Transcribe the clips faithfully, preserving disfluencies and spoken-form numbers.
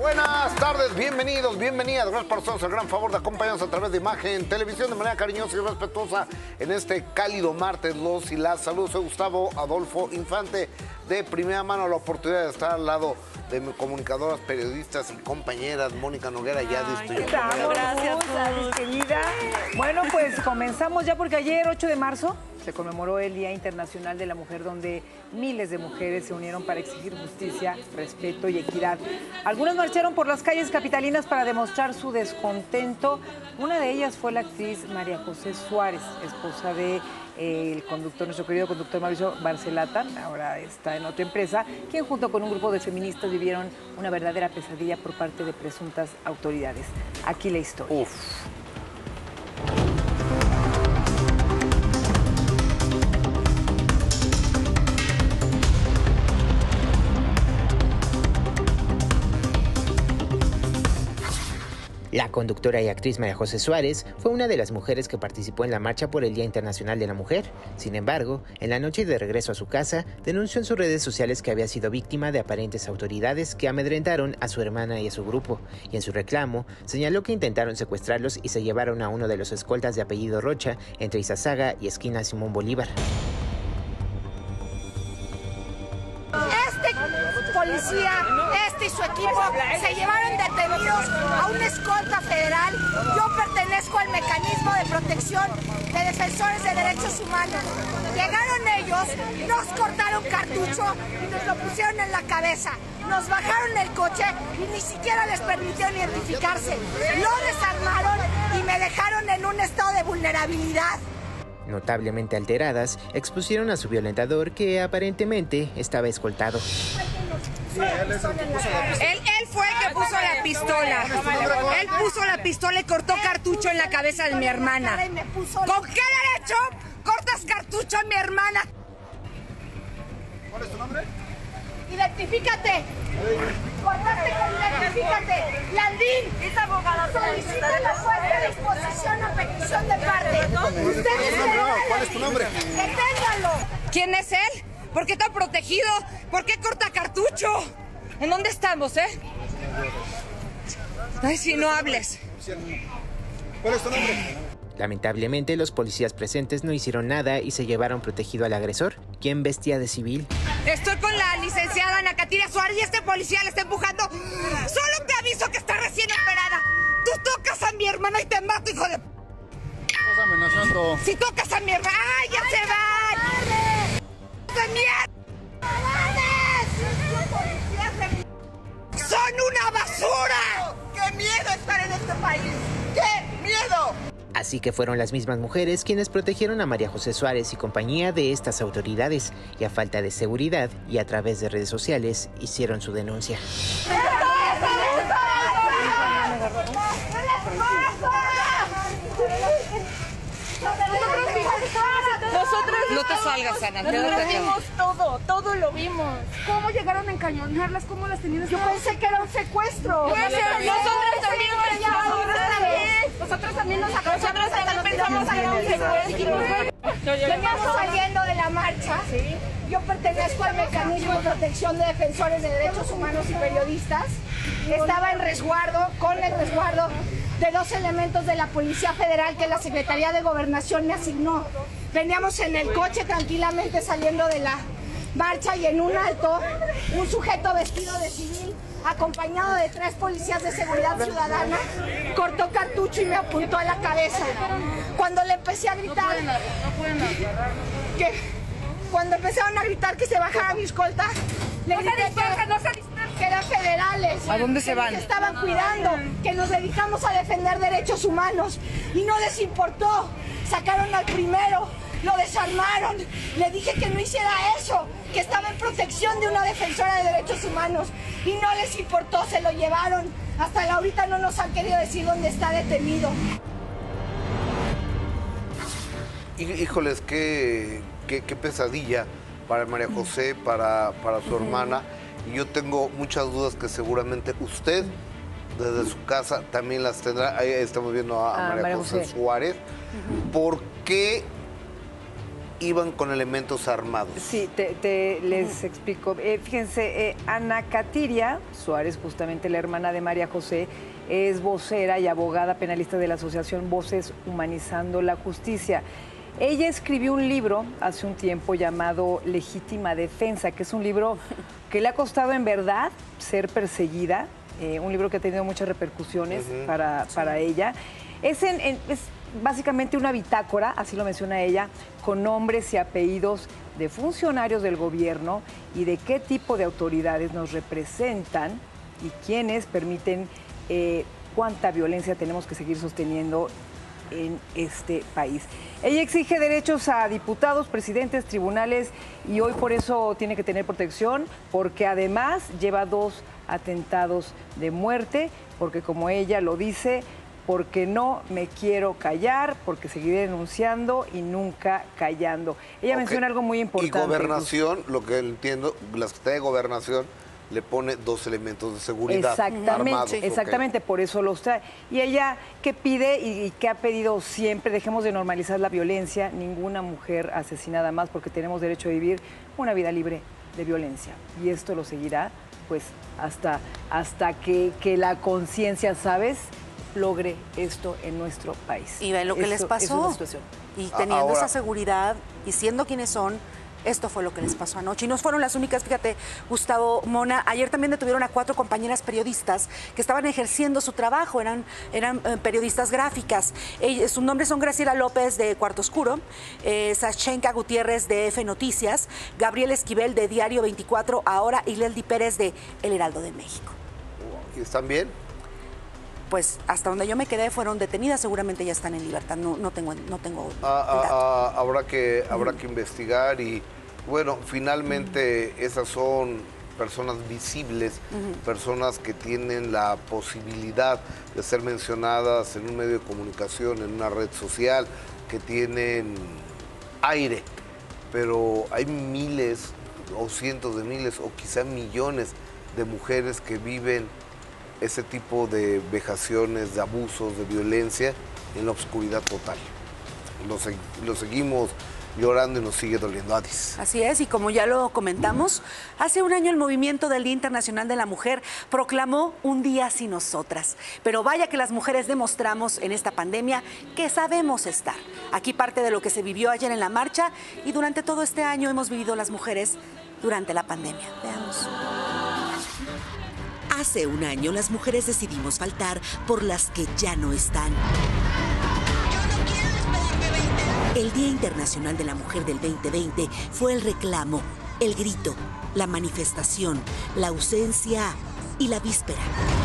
Buenas tardes, bienvenidos, bienvenidas. Gracias por hacernos el gran favor de acompañarnos a través de Imagen Televisión de manera cariñosa y respetuosa en este cálido martes. Los y las saludos. Soy Gustavo Adolfo Infante. De primera mano la oportunidad de estar al lado de mis comunicadoras, periodistas y compañeras. Mónica Noguera, ya ¿Qué tal? Gracias, querida. Bueno, pues comenzamos ya porque ayer, ocho de marzo, se conmemoró el Día Internacional de la Mujer, donde miles de mujeres se unieron para exigir justicia, respeto y equidad. Algunas marcharon por las calles capitalinas para demostrar su descontento. Una de ellas fue la actriz María José Suárez, esposa de eh, el conductor, nuestro querido conductor Mauricio Barcelata, ahora está en otra empresa, quien junto con un grupo de feministas vivieron una verdadera pesadilla por parte de presuntas autoridades. Aquí la historia. Uf. La conductora y actriz María José Suárez fue una de las mujeres que participó en la marcha por el Día Internacional de la Mujer. Sin embargo, en la noche de regreso a su casa, denunció en sus redes sociales que había sido víctima de aparentes autoridades que amedrentaron a su hermana y a su grupo. Y en su reclamo, señaló que intentaron secuestrarlos y se llevaron a uno de los escoltas de apellido Rocha entre Izazaga y esquina Simón Bolívar. Policía, este y su equipo se llevaron detenidos a una escolta federal. Yo pertenezco al mecanismo de protección de defensores de derechos humanos. Llegaron ellos, nos cortaron cartucho y nos lo pusieron en la cabeza. Nos bajaron el coche y ni siquiera les permitieron identificarse. Lo desarmaron y me dejaron en un estado de vulnerabilidad. Notablemente alteradas, expusieron a su violentador que aparentemente estaba escoltado. Sí, él, es el que puso la pistola. él, él fue el que puso la pistola. Él puso la pistola y cortó cartucho en la cabeza de mi hermana. ¿Con qué derecho cortas cartucho a mi hermana? ¿Cuál es tu nombre? Identifícate. Cortaste con identifícate. Landín. Es abogada. Solicita la fuerte disposición o petición de parte. Ustedes ¿Cuál es tu nombre? Deténganlo. ¿Quién es él? ¿Por qué está protegido? ¿Por qué corta cartucho? ¿En dónde estamos, eh? Ay, si no hables. ¿Cuál es tu nombre? Lamentablemente, los policías presentes no hicieron nada y se llevaron protegido al agresor, quien vestía de civil. Estoy con la licenciada Ana Katiria Suárez y este policía le está empujando. Solo te aviso que está recién operada. Tú tocas a mi hermana y te mato, hijo de... Estás amenazando. Si tocas a mi hermana... ¡Ay, ya se van! ¡De mierda! ¡Son una basura! ¡Qué miedo estar en este país! ¡Qué miedo! Así que fueron las mismas mujeres quienes protegieron a María José Suárez y compañía de estas autoridades, y a falta de seguridad y a través de redes sociales hicieron su denuncia. Nosotros no te salgas, Ana. Nosotros vimos todo, todo lo vimos. ¿Cómo llegaron a encañonarlas? ¿Cómo las tenían? Yo pensé que era un secuestro. Nosotros también pensamos. Nosotros también nos Nosotros también pensamos que era un secuestro. Veníamos saliendo de la marcha. Yo pertenezco al mecanismo de protección de defensores de derechos humanos y periodistas. Estaba en resguardo, con el resguardo de dos elementos de la Policía Federal que la Secretaría de Gobernación me asignó. Veníamos en el coche tranquilamente saliendo de la marcha y en un alto, un sujeto vestido de civil, acompañado de tres policías de seguridad ciudadana, cortó cartucho y me apuntó a la cabeza. Cuando le empecé a gritar, que cuando empezaron a gritar que se bajara mi escolta, le grité que, que eran federales. ¿A dónde se van? Que estaban cuidando, que nos dedicamos a defender derechos humanos y no les importó. Sacaron al primero, lo desarmaron, le dije que no hiciera eso, que estaba en protección de una defensora de derechos humanos y no les importó, se lo llevaron. Hasta la ahorita no nos han querido decir dónde está detenido. Híjoles, qué, qué, qué pesadilla para María José, para, para su hermana. Y yo tengo muchas dudas que seguramente usted, desde su casa, también las tendrá. Ahí estamos viendo a, a María, María José, José Suárez. Uh-huh. ¿Por qué iban con elementos armados. Sí, te, te les explico. Eh, fíjense, eh, Ana Catiria Suárez, justamente la hermana de María José, es vocera y abogada penalista de la asociación Voces Humanizando la Justicia. Ella escribió un libro hace un tiempo llamado Legítima Defensa, que es un libro que le ha costado en verdad ser perseguida, eh, un libro que ha tenido muchas repercusiones uh-huh. para, para ella. Es, en, en, es básicamente una bitácora, así lo menciona ella, con nombres y apellidos de funcionarios del gobierno y de qué tipo de autoridades nos representan y quiénes permiten eh, cuánta violencia tenemos que seguir sosteniendo en este país. Ella exige derechos a diputados, presidentes, tribunales y hoy por eso tiene que tener protección porque además lleva dos atentados de muerte, porque como ella lo dice, porque no me quiero callar, porque seguiré denunciando y nunca callando. Ella okay. menciona algo muy importante. Y gobernación, incluso. Lo que entiendo, la Secretaría de Gobernación le pone dos elementos de seguridad. Exactamente, armados, exactamente, okay. por eso los trae. Y ella, ¿qué pide y, y qué ha pedido siempre? Dejemos de normalizar la violencia, ninguna mujer asesinada más, porque tenemos derecho a vivir una vida libre de violencia. Y esto lo seguirá, pues, hasta, hasta que, que la conciencia, ¿sabes?, logre esto en nuestro país. Y ven lo que esto, les pasó. Es una situación. Y teniendo Ahora, esa seguridad y siendo quienes son, esto fue lo que les pasó anoche. Y no fueron las únicas, fíjate, Gustavo, Mona, ayer también detuvieron a cuatro compañeras periodistas que estaban ejerciendo su trabajo, eran, eran eh, periodistas gráficas. Ellas, sus nombres son Graciela López de Cuarto Oscuro, eh, Sachenka Gutiérrez de F Noticias, Gabriel Esquivel de Diario veinticuatro Ahora y Leldi Pérez de El Heraldo de México. ¿Y están bien? Pues hasta donde yo me quedé fueron detenidas, seguramente ya están en libertad, no, no tengo, no tengo ah, ah, ah, habrá que habrá mm. que investigar y bueno, finalmente mm. esas son personas visibles, mm. personas que tienen la posibilidad de ser mencionadas en un medio de comunicación, en una red social, que tienen aire, pero hay miles o cientos de miles o quizá millones de mujeres que viven ese tipo de vejaciones, de abusos, de violencia en la oscuridad total. Lo, lo seguimos llorando y nos sigue doliendo. Adis. Así es, y como ya lo comentamos, hace un año el movimiento del Día Internacional de la Mujer proclamó un día sin nosotras. Pero vaya que las mujeres demostramos en esta pandemia que sabemos estar. Aquí parte de lo que se vivió ayer en la marcha y durante todo este año hemos vivido las mujeres durante la pandemia. Veamos. Hace un año las mujeres decidimos faltar por las que ya no están. El Día Internacional de la Mujer del veinte veinte fue el reclamo, el grito, la manifestación, la ausencia y la víspera.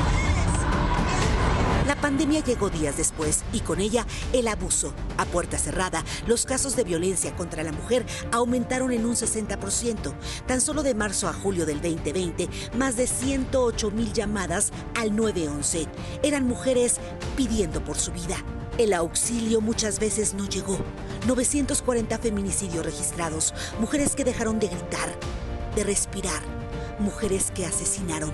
La pandemia llegó días después y con ella el abuso. A puerta cerrada, los casos de violencia contra la mujer aumentaron en un sesenta por ciento. Tan solo de marzo a julio del veinte veinte, más de ciento ocho mil llamadas al nueve once. Eran mujeres pidiendo por su vida. El auxilio muchas veces no llegó. novecientos cuarenta feminicidios registrados. Mujeres que dejaron de gritar, de respirar. Mujeres que asesinaron.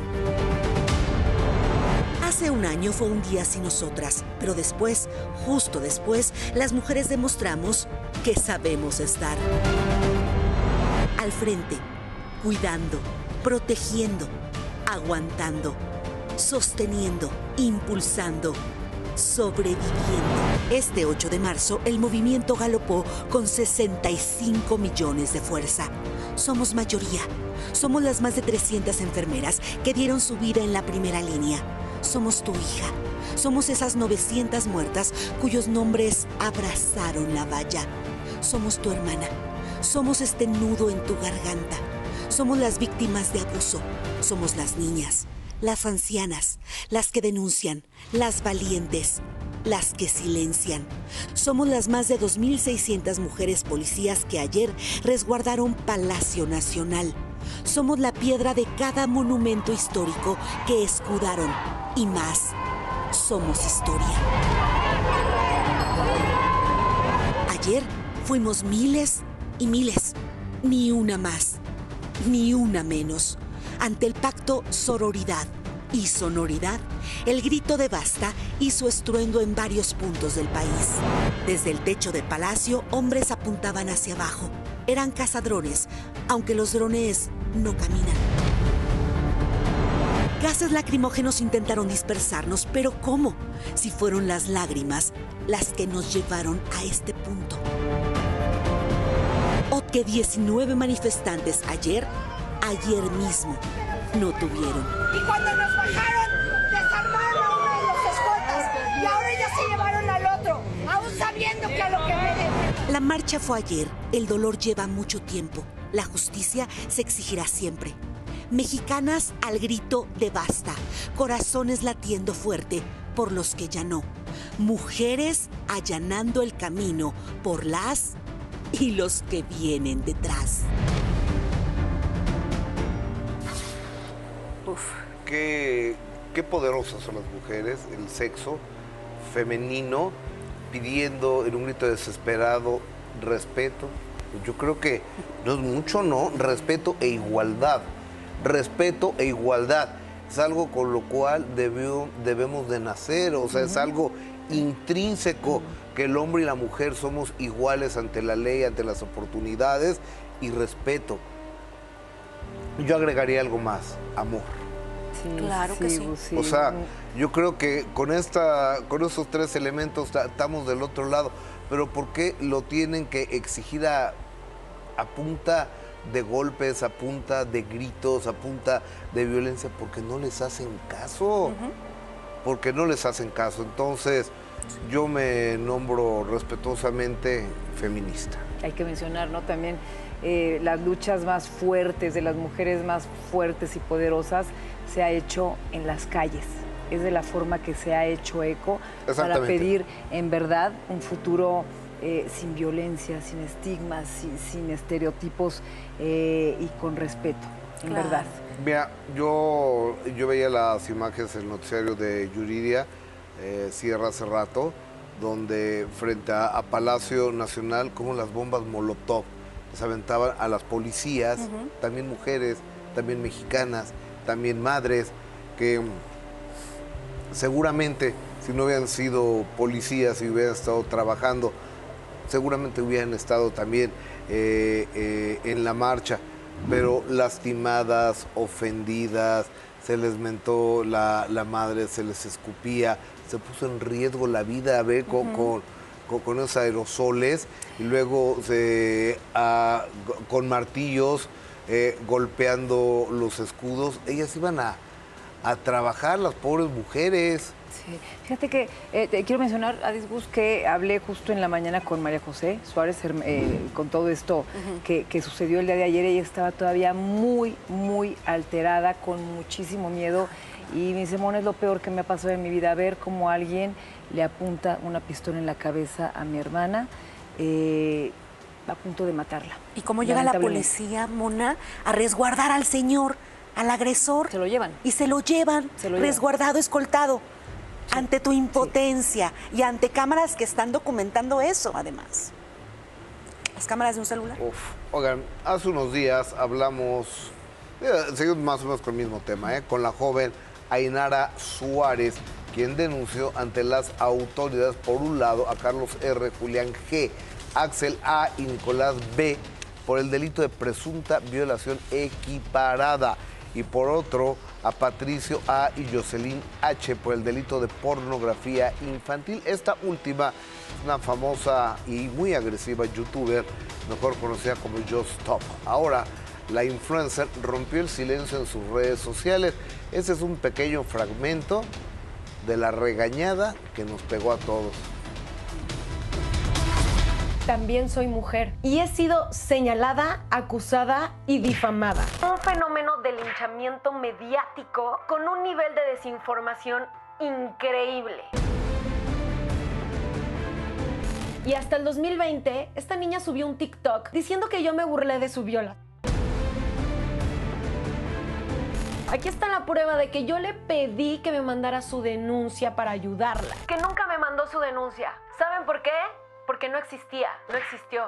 Hace un año fue un día sin nosotras, pero después, justo después, las mujeres demostramos que sabemos estar. Al frente, cuidando, protegiendo, aguantando, sosteniendo, impulsando, sobreviviendo. Este ocho de marzo, el movimiento galopó con sesenta y cinco millones de fuerza. Somos mayoría. Somos las más de trescientas enfermeras que dieron su vida en la primera línea. Somos tu hija. Somos esas novecientas muertas cuyos nombres abrazaron la valla. Somos tu hermana. Somos este nudo en tu garganta. Somos las víctimas de abuso. Somos las niñas, las ancianas, las que denuncian, las valientes, las que silencian. Somos las más de dos mil seiscientas mujeres policías que ayer resguardaron Palacio Nacional. Somos la piedra de cada monumento histórico que escudaron. Y más, somos historia. Ayer fuimos miles y miles. Ni una más, ni una menos. Ante el pacto Sororidad, y sonoridad. El grito de basta hizo estruendo en varios puntos del país. Desde el techo del palacio, hombres apuntaban hacia abajo. Eran cazadrones, aunque los drones no caminan. Gases lacrimógenos intentaron dispersarnos, pero ¿cómo? Si fueron las lágrimas las que nos llevaron a este punto. O que diecinueve manifestantes ayer, ayer mismo, no tuvieron. Y cuando nos bajaron, desarmaron a uno de los escoltas y ahora ya se llevaron al otro, aún sabiendo que a lo que me... La marcha fue ayer, el dolor lleva mucho tiempo, la justicia se exigirá siempre. Mexicanas al grito de basta, corazones latiendo fuerte por los que ya no. Mujeres allanando el camino por las y los que vienen detrás. Uf, qué, qué poderosas son las mujeres, el sexo femenino pidiendo en un grito desesperado respeto. Yo creo que no es mucho, ¿no? Respeto e igualdad. Respeto e igualdad. Es algo con lo cual debió, debemos de nacer, o sea, uh-huh. es algo intrínseco, que el hombre y la mujer somos iguales ante la ley, ante las oportunidades y respeto. Yo agregaría algo más, amor. Sí, claro que sí. sí. O sea, yo creo que con, esta, con esos tres elementos estamos del otro lado, pero ¿por qué lo tienen que exigir a, a punta de golpes, a punta de gritos, a punta de violencia? Porque no les hacen caso, uh-huh. porque no les hacen caso. Entonces, yo me nombro respetuosamente feminista. Hay que mencionar, ¿no? También eh, las luchas más fuertes de las mujeres más fuertes y poderosas se ha hecho en las calles. Es de la forma que se ha hecho eco para pedir, en verdad, un futuro Eh, sin violencia, sin estigmas, sin, sin estereotipos eh, y con respeto, en claro. verdad. Mira, yo, yo veía las imágenes del noticiario de Yuridia eh, Sierra hace rato, donde frente a, a Palacio Nacional, como las bombas Molotov les aventaban a las policías, uh-huh. también mujeres, también mexicanas, también madres, que seguramente si no hubieran sido policías y hubieran estado trabajando, seguramente hubieran estado también eh, eh, en la marcha, pero lastimadas, ofendidas, se les mentó la, la madre, se les escupía, se puso en riesgo la vida, a ver, con, uh-huh. con, con, con esos aerosoles, y luego se, a, con martillos eh, golpeando los escudos. Ellas iban a, a trabajar, las pobres mujeres. Sí. Fíjate que eh, te quiero mencionar, Adis Gus, que hablé justo en la mañana con María José Suárez, eh, con todo esto uh-huh. que, que sucedió el día de ayer. Ella estaba todavía muy, muy alterada, con muchísimo miedo. Y me dice, Mona, es lo peor que me ha pasado en mi vida, ver cómo alguien le apunta una pistola en la cabeza a mi hermana, eh, a punto de matarla. ¿Y cómo llega la policía, Mona, a resguardar al señor, al agresor? Se lo llevan. Y se lo llevan, se lo resguardado, llevan. escoltado. Sí, ante tu impotencia sí. y ante cámaras que están documentando eso, además. Las cámaras de un celular. Uf. Oigan, hace unos días hablamos, eh, seguimos más o menos con el mismo tema, eh, con la joven Ainara Suárez, quien denunció ante las autoridades, por un lado, a Carlos R., Julián G., Axel A. y Nicolás B. por el delito de presunta violación equiparada, y por otro, a Patricio A. y Jocelyn H. por el delito de pornografía infantil. Esta última es una famosa y muy agresiva youtuber, mejor conocida como Just Stop. Ahora, la influencer rompió el silencio en sus redes sociales. Este es un pequeño fragmento de la regañada que nos pegó a todos. También soy mujer y he sido señalada, acusada y difamada. Un fenómeno de linchamiento mediático con un nivel de desinformación increíble. Y hasta el dos mil veinte, esta niña subió un TikTok diciendo que yo me burlé de su viola. Aquí está la prueba de que yo le pedí que me mandara su denuncia para ayudarla. Que nunca me mandó su denuncia. ¿Saben por qué? Porque no existía, no existió.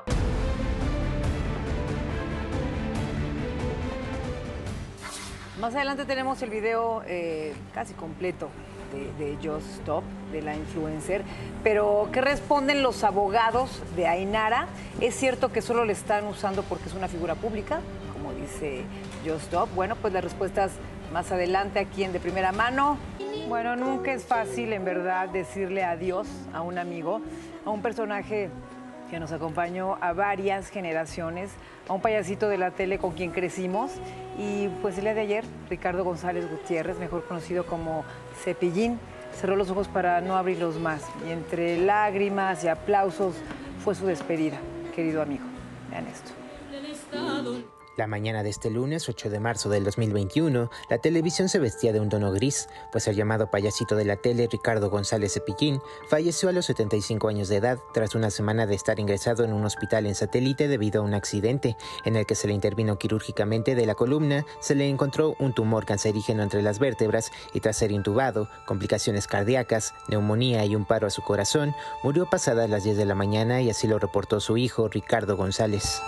Más adelante tenemos el video eh, casi completo de, de Just Stop, de la influencer. Pero, ¿qué responden los abogados de Ainara? ¿Es cierto que solo le están usando porque es una figura pública, como dice Just Stop? Bueno, pues las respuestas más adelante aquí en De Primera Mano. Bueno, nunca es fácil, en verdad, decirle adiós a un amigo, a un personaje que nos acompañó a varias generaciones, a un payasito de la tele con quien crecimos. Y pues el día de ayer, Ricardo González Gutiérrez, mejor conocido como Cepillín, cerró los ojos para no abrirlos más. Y entre lágrimas y aplausos fue su despedida, querido amigo. Vean esto. La mañana de este lunes, ocho de marzo del dos mil veintiuno, la televisión se vestía de un tono gris, pues el llamado payasito de la tele, Ricardo González Cepillín, falleció a los setenta y cinco años de edad tras una semana de estar ingresado en un hospital en Satélite debido a un accidente en el que se le intervino quirúrgicamente de la columna, se le encontró un tumor cancerígeno entre las vértebras y tras ser intubado, complicaciones cardíacas, neumonía y un paro a su corazón, murió pasadas las diez de la mañana y así lo reportó su hijo, Ricardo González.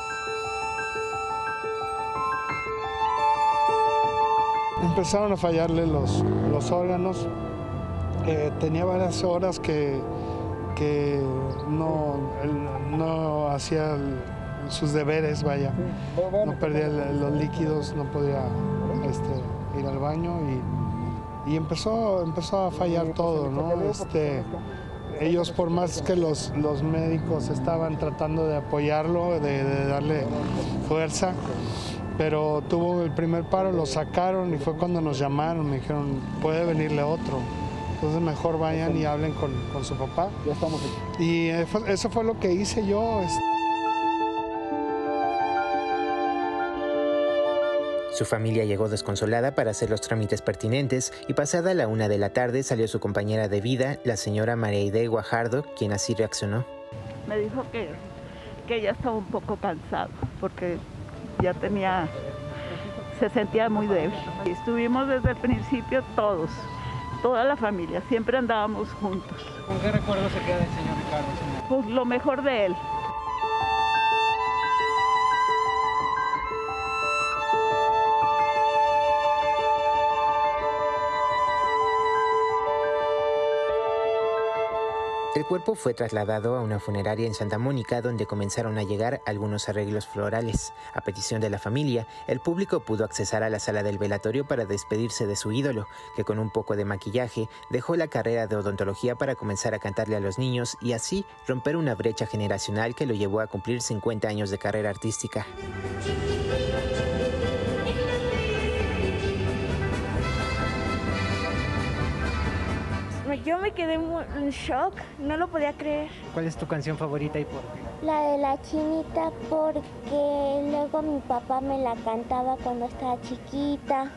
Empezaron a fallarle los, los órganos, eh, tenía varias horas que, que no, él no hacía el, sus deberes, vaya, no perdía el, los líquidos, no podía este, ir al baño y, y empezó, empezó a fallar todo, ¿no? Este, ellos, por más que los, los médicos estaban tratando de apoyarlo, de, de darle fuerza, pero tuvo el primer paro, lo sacaron y fue cuando nos llamaron, me dijeron, puede venirle otro. Entonces mejor vayan y hablen con, con su papá. Ya estamos aquí. Y eso fue lo que hice yo. Su familia llegó desconsolada para hacer los trámites pertinentes y pasada la una de la tarde salió su compañera de vida, la señora María Aide Guajardo, quien así reaccionó. Me dijo que, que ya estaba un poco cansado porque ya tenía, se sentía muy débil. Y estuvimos desde el principio todos, toda la familia, siempre andábamos juntos. ¿Con qué recuerdo se queda el señor Ricardo? Señor? Pues lo mejor de él. El cuerpo fue trasladado a una funeraria en Santa Mónica donde comenzaron a llegar algunos arreglos florales. A petición de la familia, el público pudo accesar a la sala del velatorio para despedirse de su ídolo, que con un poco de maquillaje dejó la carrera de odontología para comenzar a cantarle a los niños y así romper una brecha generacional que lo llevó a cumplir cincuenta años de carrera artística. Yo me quedé en shock, no lo podía creer. ¿Cuál es tu canción favorita y por qué? La de La Chinita, porque luego mi papá me la cantaba cuando estaba chiquita.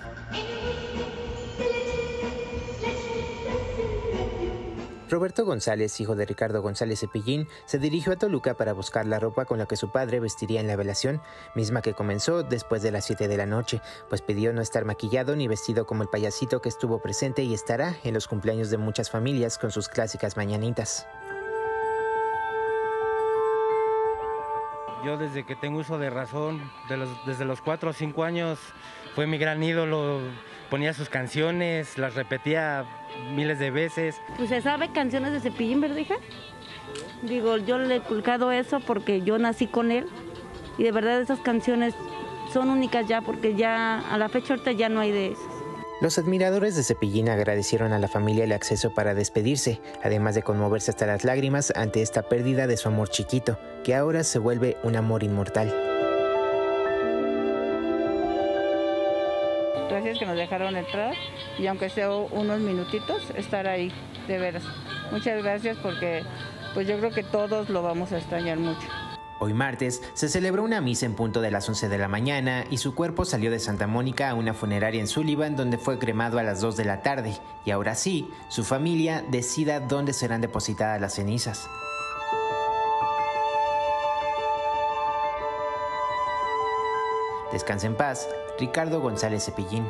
Roberto González, hijo de Ricardo González Cepillín, se dirigió a Toluca para buscar la ropa con la que su padre vestiría en la velación, misma que comenzó después de las siete de la noche, pues pidió no estar maquillado ni vestido como el payasito que estuvo presente y estará en los cumpleaños de muchas familias con sus clásicas mañanitas. Yo desde que tengo uso de razón, de los, desde los cuatro o cinco años, fue mi gran ídolo, ponía sus canciones, las repetía miles de veces. Pues se sabe canciones de Cepillín, ¿verdad, hija? Digo, yo le he inculcado eso porque yo nací con él y de verdad esas canciones son únicas ya porque ya a la fecha ahorita ya no hay de esas. Los admiradores de Cepillín agradecieron a la familia el acceso para despedirse, además de conmoverse hasta las lágrimas ante esta pérdida de su amor chiquito, que ahora se vuelve un amor inmortal. Gracias que nos dejaron entrar y aunque sea unos minutitos, estar ahí, de veras. Muchas gracias porque pues yo creo que todos lo vamos a extrañar mucho. Hoy martes se celebró una misa en punto de las once de la mañana y su cuerpo salió de Santa Mónica a una funeraria en Sullivan donde fue cremado a las dos de la tarde. Y ahora sí, su familia decida dónde serán depositadas las cenizas. Descansa en paz, Ricardo González Cepillín.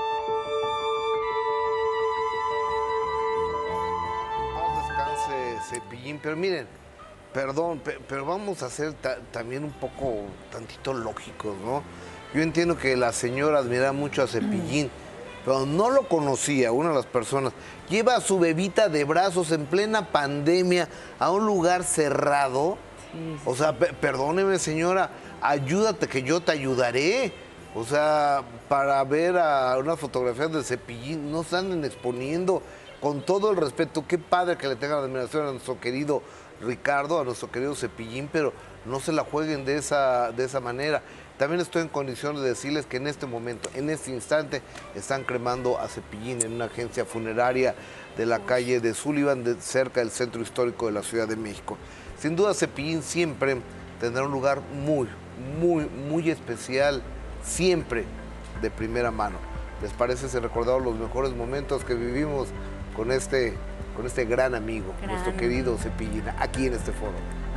Paz descanse, Cepillín, pero miren, perdón, pero vamos a ser ta también un poco, tantito lógicos, ¿no? Yo entiendo que la señora admira mucho a Cepillín, pero no lo conocía, una de las personas. Lleva a su bebita de brazos en plena pandemia a un lugar cerrado. Sí, sí. O sea, pe- perdóneme, señora, ayúdate que yo te ayudaré. O sea, para ver a unas fotografías de Cepillín, no se anden exponiendo, con todo el respeto. Qué padre que le tengan admiración a nuestro querido Ricardo, a nuestro querido Cepillín, pero no se la jueguen de esa, de esa manera. También estoy en condiciones de decirles que en este momento, en este instante, están cremando a Cepillín en una agencia funeraria de la calle de Sullivan, de, cerca del centro histórico de la Ciudad de México. Sin duda, Cepillín siempre tendrá un lugar muy, muy, muy especial, siempre de primera mano. ¿Les parece si recordamos los mejores momentos que vivimos con este, con este gran amigo, gran. nuestro querido Cepillín, aquí en este foro?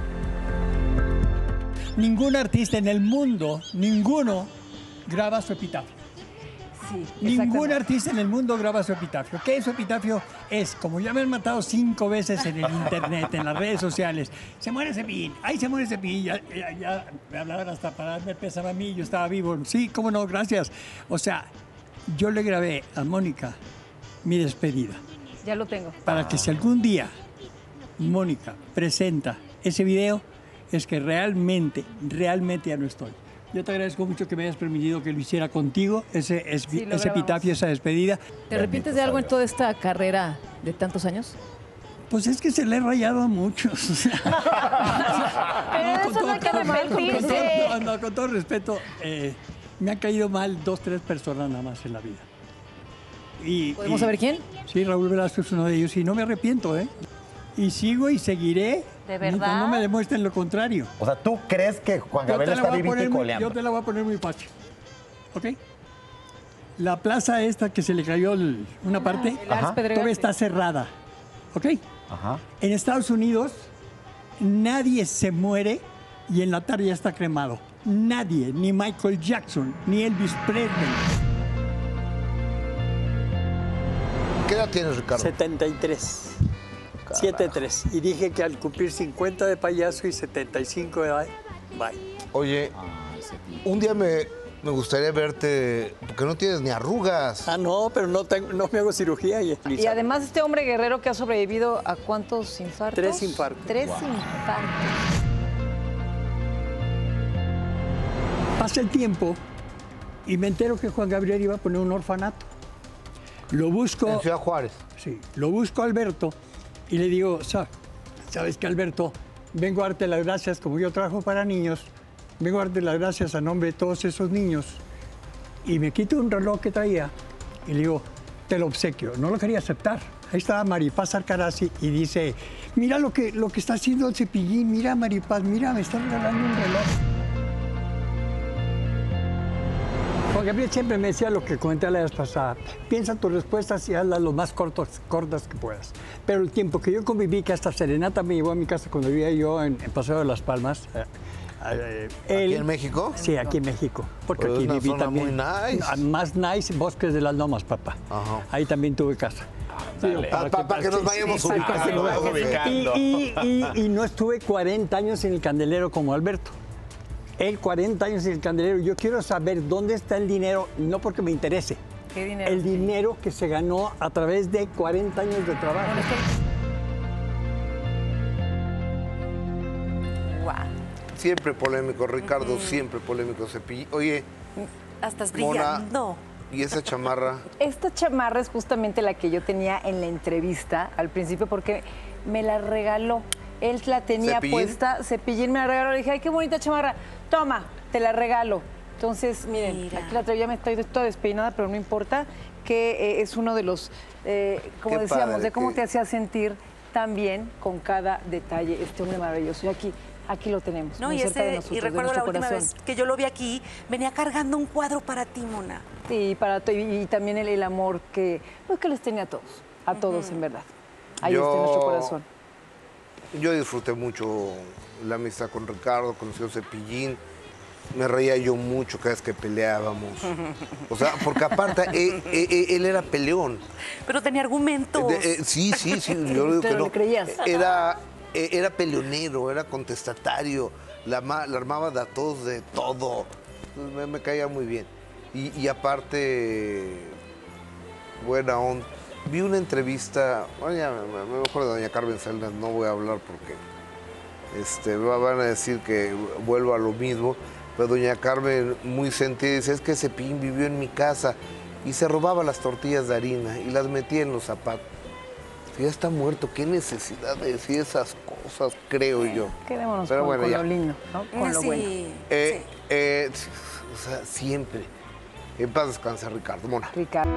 Ningún artista en el mundo, ninguno, graba su epitafio. Sí, Ningún artista en el mundo graba su epitafio. ¿Qué es su epitafio? Es, como ya me han matado cinco veces en el internet, en las redes sociales, se muere Cepillín, ay, se muere Cepillín, ya, ya, ya me hablaban hasta para darme pesar a mí, yo estaba vivo. Sí, cómo no, gracias. O sea, yo le grabé a Mónica mi despedida. Ya lo tengo. Para que si algún día Mónica presenta ese video, es que realmente, realmente ya no estoy. Yo te agradezco mucho que me hayas permitido que lo hiciera contigo, ese, es, Sí, ese epitafio, esa despedida. ¿Te arrepientes de algo en toda esta carrera de tantos años? Pues es que se le he rayado a muchos. O sea, Pero no, con eso todo- no hay que con todo- arrepentirse. no, no, con todo respeto, eh, me han caído mal dos, tres personas nada más en la vida. Y, ¿Podemos y- saber quién? Sí, Raúl Velasco es uno de ellos y no me arrepiento, ¿eh? Y sigo y seguiré. ¿De mientras verdad? no me demuestren lo contrario. O sea, ¿tú crees que Juan Yo Gabriel te la está voy a vivito poner y muy- coleando? Yo te la voy a poner muy fácil. ¿Ok? La plaza esta que se le cayó el- una parte, el Ars Pedregal, todavía sí. está cerrada. ¿Ok? Ajá. En Estados Unidos, nadie se muere y en la tarde ya está cremado. Nadie, ni Michael Jackson, ni Elvis Presley. ¿Qué edad tienes, Ricardo? setenta y tres. setenta y tres. Y dije que al cumplir cincuenta de payaso y setenta y cinco de bye. Oye, un día me, me gustaría verte, porque no tienes ni arrugas. Ah, no, pero no, tengo, no me hago cirugía. Y, Y además este hombre guerrero que ha sobrevivido a cuántos infartos? Tres infartos. Tres Wow. infartos. Pasa el tiempo y me entero que Juan Gabriel iba a poner un orfanato. Lo busco. En Ciudad Juárez. Sí, lo busco a Alberto y le digo, "Sa- ¿sabes qué, Alberto? Vengo a darte las gracias, como yo trabajo para niños, vengo a darte las gracias a nombre de todos esos niños. Y me quito un reloj que traía y le digo, te lo obsequio. No lo quería aceptar. Ahí estaba Maripaz Arcarazzi y dice, mira lo que, lo que está haciendo el Cepillín, mira Maripaz, mira, me está regalando un reloj. Juan Gabriel siempre me decía lo que comenté la vez pasada, piensa tus respuestas y hazlas lo más cortos, cortas que puedas. Pero el tiempo que yo conviví, que hasta Serenata me llevó a mi casa cuando vivía yo en, en Paseo de las Palmas. eh, eh, ¿Aquí él- en México? Sí, aquí en México. Porque Pues aquí es una viví zona también. muy nice. Ah, Más nice, Bosques de las Lomas, papá. Ahí también tuve casa. Dale. Pa- pa- pa' que nos vayamos para que ubicando, se vamos ubiquen. ubicando. Y, y- y- y no estuve cuarenta años en el Candelero como Alberto. Él cuarenta años en el Candelero. Yo quiero saber dónde está el dinero, no porque me interese. ¿Qué dinero? El dinero que se ganó a través de cuarenta años de trabajo. Siempre polémico, Ricardo, siempre polémico. Cepillín. Oye, Hasta estás Mona, brillando. ¿y esa chamarra? Esta chamarra es justamente la que yo tenía en la entrevista al principio porque me la regaló. Él la tenía ¿Cepillín? puesta, Cepillín me la regaló. Le dije, ay, qué bonita chamarra. Toma, te la regalo. Entonces, miren, Mira. aquí la traigo, ya me estoy toda despeinada, pero no importa, que eh, es uno de los, eh, como Qué decíamos, padre, de cómo qué- te hacía sentir tan bien con cada detalle este hombre maravilloso. Y aquí, aquí lo tenemos, No, muy y, cerca de ese, nosotros, y de recuerdo la nuestro última corazón. vez que yo lo vi aquí, venía cargando un cuadro para ti, Mona. Sí, para to- y, y también el, el amor que, pues, que les tenía a todos, a todos en verdad. Ahí está en nuestro corazón. Yo disfruté mucho la amistad con Ricardo, con el señor Cepillín. Me reía yo mucho cada vez que peleábamos. O sea, porque aparte, él, él- él era peleón. Pero tenía argumentos. De- eh, sí, sí, sí, yo lo digo que Pero no. le creías. Era, eh, era peleonero, era contestatario, la, ma- la armaba de a todos de todo. me, me caía muy bien. Y, y aparte, buena onda. Vi una entrevista, bueno, ya, mejor de doña Carmen Salinas no voy a hablar porque este, van a decir que vuelvo a lo mismo, pero doña Carmen muy sentida dice, es que Cepillín vivió en mi casa y se robaba las tortillas de harina y las metía en los zapatos. Si ya está muerto, qué necesidad de decir esas cosas, creo yo. Quedémonos pero con, bueno, con ya. lo lindo, ¿no? Con lo Sí, bueno. Eh, eh, o sea, siempre. En paz descanse, Ricardo. Mona. Ricardo.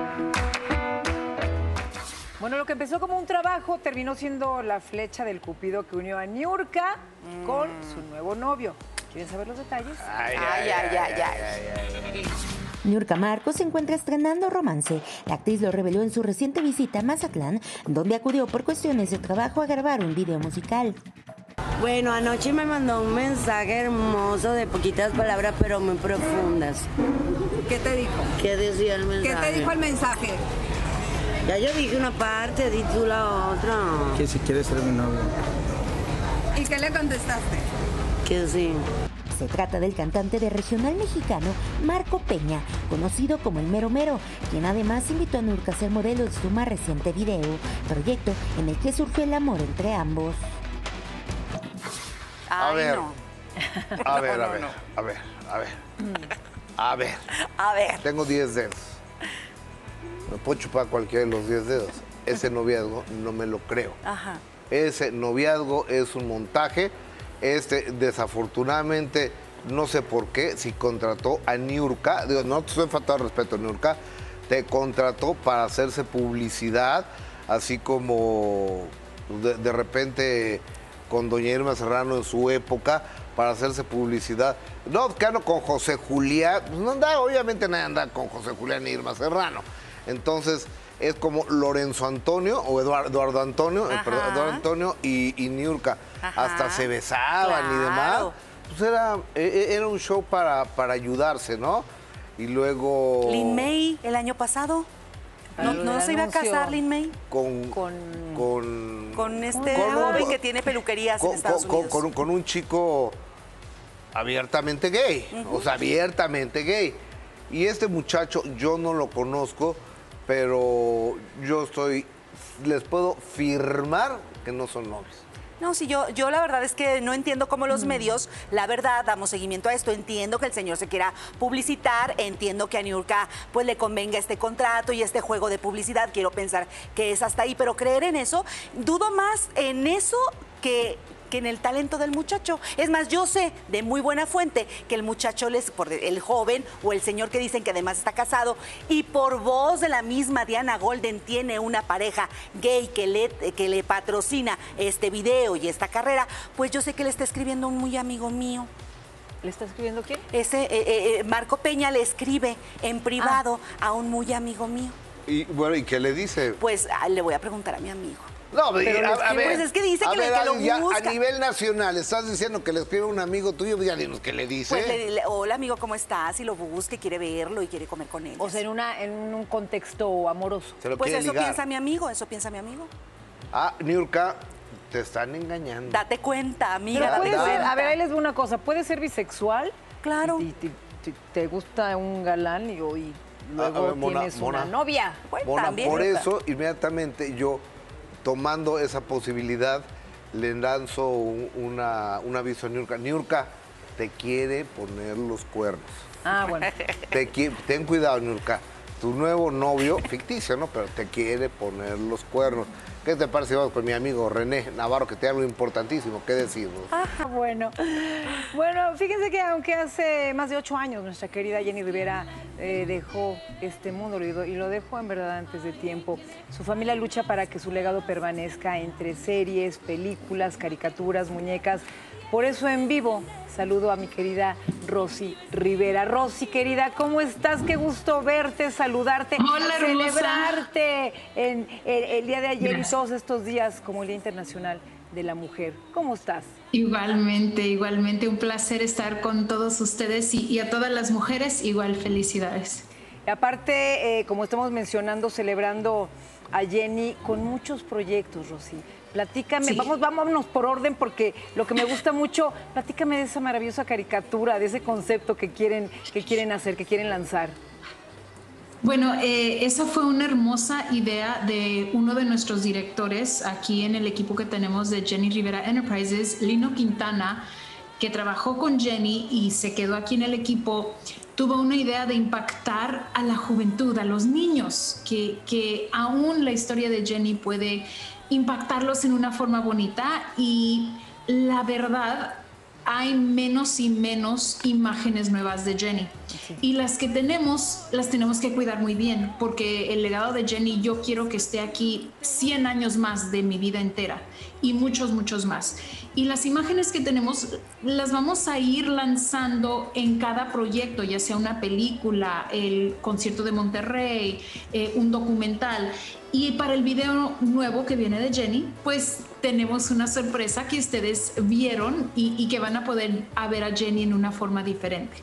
Bueno, lo que empezó como un trabajo terminó siendo la flecha del cupido que unió a Niurka mm. con su nuevo novio. ¿Quieren saber los detalles? Ay, ay, ay, ay, ay. Niurka Marcos se encuentra estrenando romance. La actriz lo reveló en su reciente visita a Mazatlán, donde acudió por cuestiones de trabajo a grabar un video musical. Bueno, anoche me mandó un mensaje hermoso de poquitas palabras, pero muy profundas. ¿Qué te dijo? ¿Qué decía el mensaje? ¿Qué te dijo el mensaje? Ya yo dije una parte, di tú la otra. Que si quieres ser mi novio. ¿Y qué le contestaste? Que sí. Se trata del cantante de regional mexicano Marco Peña, conocido como el Mero Mero, quien además invitó a Niurka a ser modelo de su más reciente video, proyecto en el que surgió el amor entre ambos. A Ay, ver, no. a ver, No, a no, ver, no. a ver, a ver, a ver. A ver. Tengo diez dedos. Me puedo chupar cualquiera de los diez dedos. Ese noviazgo no me lo creo. Ajá. Ese noviazgo es un montaje. Este, desafortunadamente, no sé por qué, si contrató a Niurka, digo, no te estoy faltando de respeto, Niurka, te contrató para hacerse publicidad, así como de, de repente con doña Irma Serrano en su época, para hacerse publicidad. No, que ando con José Julián, pues no anda, obviamente nadie anda con José Julián ni Irma Serrano. Entonces, es como Lorenzo Antonio, o Eduardo, Eduardo Antonio, eh, perdón, Eduardo Antonio y, y Niurka. Ajá. Hasta se besaban Claro. y demás. Pues era, eh, era un show para, para ayudarse, ¿no? Y luego... Lin May, el año pasado. ¿No, Pero no el se iba a anuncio- casar Lin May? Con... Con... Con, Con este con un- joven que tiene peluquerías con, en Estados con- Unidos. con- con un chico abiertamente gay, Ujú. o sea, abiertamente gay. Y este muchacho yo no lo conozco, pero yo estoy, les puedo firmar que no son novios. No, sí, yo, yo la verdad es que no entiendo cómo los medios, la verdad, damos seguimiento a esto. Entiendo que el señor se quiera publicitar, entiendo que a Niurka pues le convenga este contrato y este juego de publicidad. Quiero pensar que es hasta ahí, pero creer en eso, dudo más en eso que... que en el talento del muchacho. Es más, yo sé de muy buena fuente que el muchacho, les, por el joven o el señor que dicen que además está casado y por voz de la misma Diana Golden tiene una pareja gay que le, que le patrocina este video y esta carrera, pues yo sé que le está escribiendo un muy amigo mío. ¿Le está escribiendo quién? Ese eh, eh, Marco Peña le escribe en privado ah. a un muy amigo mío. Y bueno, ¿y qué le dice? Pues ah, le voy a preguntar a mi amigo. No, Pero a, a ver, pues es que dice a que, ver, le, que lo ya busca. a nivel nacional, estás diciendo que le escribe un amigo tuyo, ya dinos qué le dice. Pues le, le, hola amigo, ¿cómo estás? Y lo busca y quiere verlo y quiere comer con él. O sea, en, una, en un contexto amoroso. Se lo Pues quiere eso ligar. piensa mi amigo, eso piensa mi amigo. Ah, Niurka, te están engañando. Date cuenta, amiga, Pero date puede ser, cuenta. a ver, ahí les digo una cosa, puede ser bisexual. Claro. Y, y- y- te gusta un galán y, y A- a luego ver, Mona, tienes Mona. una novia. Pues, Mona, también. por eso, inmediatamente yo, tomando esa posibilidad, le lanzo un, una, un aviso a Niurka. Niurka, te quiere poner los cuernos. Ah, bueno. Te qui- ten cuidado, Niurka. Tu nuevo novio, ficticio, ¿no? Pero te quiere poner los cuernos. ¿Qué te parece? Vamos con mi amigo René Navarro, que te da algo importantísimo. ¿Qué decimos? Ah, bueno. Bueno, fíjense que aunque hace más de ocho años nuestra querida Jenny Rivera eh, dejó este mundo y lo, y lo dejó en verdad antes de tiempo, su familia lucha para que su legado permanezca entre series, películas, caricaturas, muñecas. Por eso en vivo saludo a mi querida Rosy Rivera. Rosy, querida, ¿cómo estás? Qué gusto verte, saludarte, Hola, hermosa. celebrarte en, el, el día de ayer Gracias. y todos estos días como el Día Internacional de la Mujer. ¿Cómo estás? Igualmente, igualmente, un placer estar con todos ustedes y, y a todas las mujeres, igual felicidades. Y aparte, eh, como estamos mencionando, celebrando a Jenny con muchos proyectos, Rosy. Platícame, Sí. vamos, vámonos por orden porque lo que me gusta mucho, platícame de esa maravillosa caricatura, de ese concepto que quieren, que quieren hacer, que quieren lanzar. Bueno, eh, esa fue una hermosa idea de uno de nuestros directores aquí en el equipo que tenemos de Jenny Rivera Enterprises, Lino Quintana, que trabajó con Jenny y se quedó aquí en el equipo. Tuvo una idea de impactar a la juventud, a los niños, que, que aún la historia de Jenny puede impactarlos en una forma bonita, y la verdad hay menos y menos imágenes nuevas de Jenny. Sí. Y las que tenemos, las tenemos que cuidar muy bien, porque el legado de Jenny yo quiero que esté aquí cien años más de mi vida entera y muchos, muchos más. Y las imágenes que tenemos las vamos a ir lanzando en cada proyecto, ya sea una película, el concierto de Monterrey, eh, un documental. Y para el video nuevo que viene de Jenny, pues tenemos una sorpresa que ustedes vieron y, y que van a poder a ver a Jenny en una forma diferente.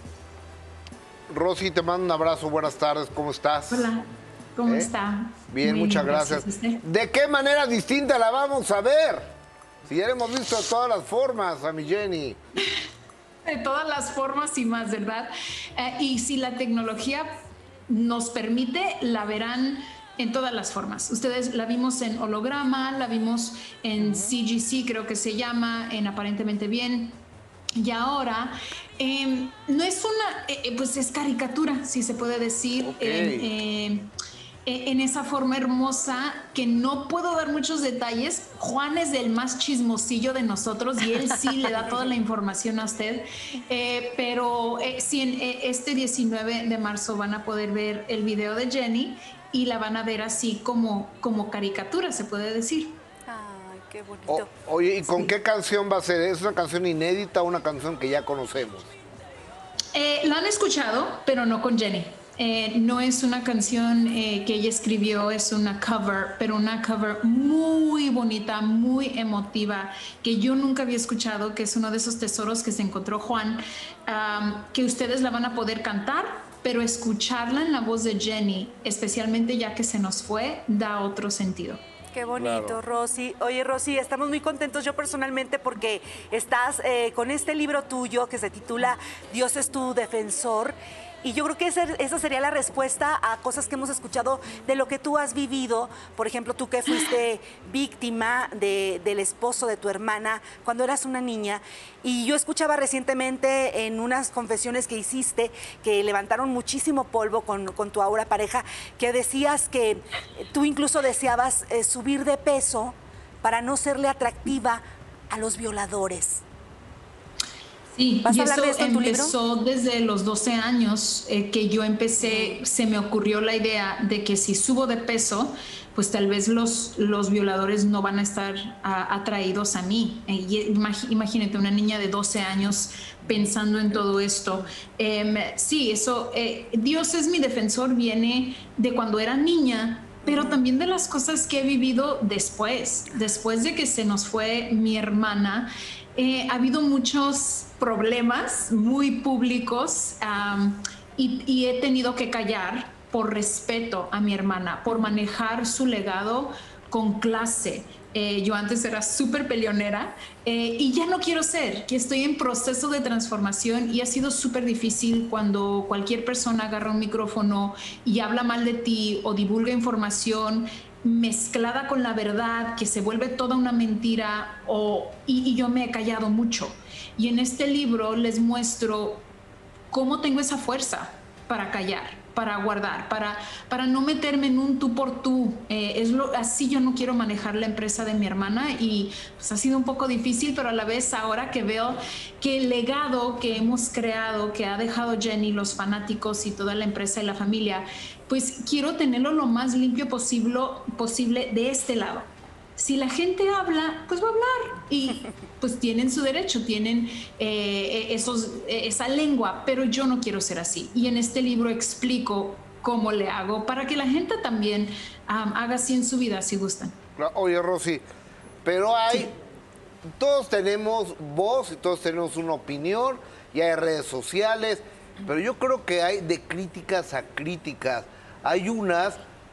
Rosy, te mando un abrazo, buenas tardes, ¿cómo estás? Hola, ¿cómo ¿Eh? está? Bien, Muy muchas bien, gracias. gracias. ¿De qué manera distinta la vamos a ver? Si ya la hemos visto de todas las formas, a mi Jenny. De todas las formas y más, ¿verdad? Eh, y si la tecnología nos permite, la verán en todas las formas. Ustedes la vimos en holograma, la vimos en C G C, creo que se llama, en Aparentemente Bien. Y ahora, eh, no es una, eh, pues es caricatura, si se puede decir, Okay. en, eh, en esa forma hermosa que no puedo dar muchos detalles. Juan es el más chismosillo de nosotros y él sí le da toda la información a usted. Eh, pero eh, sí, en, eh, este diecinueve de marzo van a poder ver el video de Jenny y la van a ver así como, como caricatura, se puede decir. Ay, qué bonito. O- oye, ¿y con Sí. qué canción va a ser? ¿Es una canción inédita o una canción que ya conocemos? Eh, la han escuchado, pero no con Jenny. Eh, no es una canción eh, que ella escribió, es una cover, pero una cover muy bonita, muy emotiva, que yo nunca había escuchado, que es uno de esos tesoros que se encontró Juan, um, que ustedes la van a poder cantar, pero escucharla en la voz de Jenny, especialmente ya que se nos fue, da otro sentido. Qué bonito, Claro. Rosy. Oye, Rosy, estamos muy contentos yo personalmente porque estás eh, con este libro tuyo que se titula Dios es tu defensor. Y yo creo que esa, esa sería la respuesta a cosas que hemos escuchado de lo que tú has vivido. Por ejemplo, tú que fuiste víctima de, del esposo de tu hermana cuando eras una niña. Y yo escuchaba recientemente en unas confesiones que hiciste que levantaron muchísimo polvo con, con tu ahora pareja, que decías que tú incluso deseabas eh, subir de peso para no serle atractiva a los violadores. Sí, ¿Vas y a hablar eso de esto en tu libro? empezó desde los doce años, eh, que yo empecé, se me ocurrió la idea de que si subo de peso, pues tal vez los, los violadores no van a estar a, atraídos a mí. Eh, y imag- imagínate, una niña de doce años pensando en todo esto. Em, sí, eso, eh, Dios es mi defensor, viene de cuando era niña, pero también de las cosas que he vivido después, después de que se nos fue mi hermana. Eh, ha habido muchos problemas muy públicos um, y, y he tenido que callar por respeto a mi hermana, por manejar su legado con clase. Eh, yo antes era súper peleonera eh, y ya no quiero ser, que estoy en proceso de transformación y ha sido súper difícil cuando cualquier persona agarra un micrófono y habla mal de ti o divulga información mezclada con la verdad, que se vuelve toda una mentira, o, y, y yo me he callado mucho. Y en este libro les muestro cómo tengo esa fuerza para callar, para guardar, para, para no meterme en un tú por tú. Eh, es lo, así yo no quiero manejar la empresa de mi hermana y pues ha sido un poco difícil, pero a la vez ahora que veo que el legado que hemos creado, que ha dejado Jenny, los fanáticos y toda la empresa y la familia, pues quiero tenerlo lo más limpio posible, posible de este lado. Si la gente habla, pues va a hablar y pues tienen su derecho, tienen eh, esos, esa lengua, pero yo no quiero ser así. Y en este libro explico cómo le hago para que la gente también um, haga así en su vida si gustan. Oye, Rosy, pero hay, sí. todos tenemos voz y todos tenemos una opinión y hay redes sociales, pero yo creo que hay de críticas a críticas. Hay unas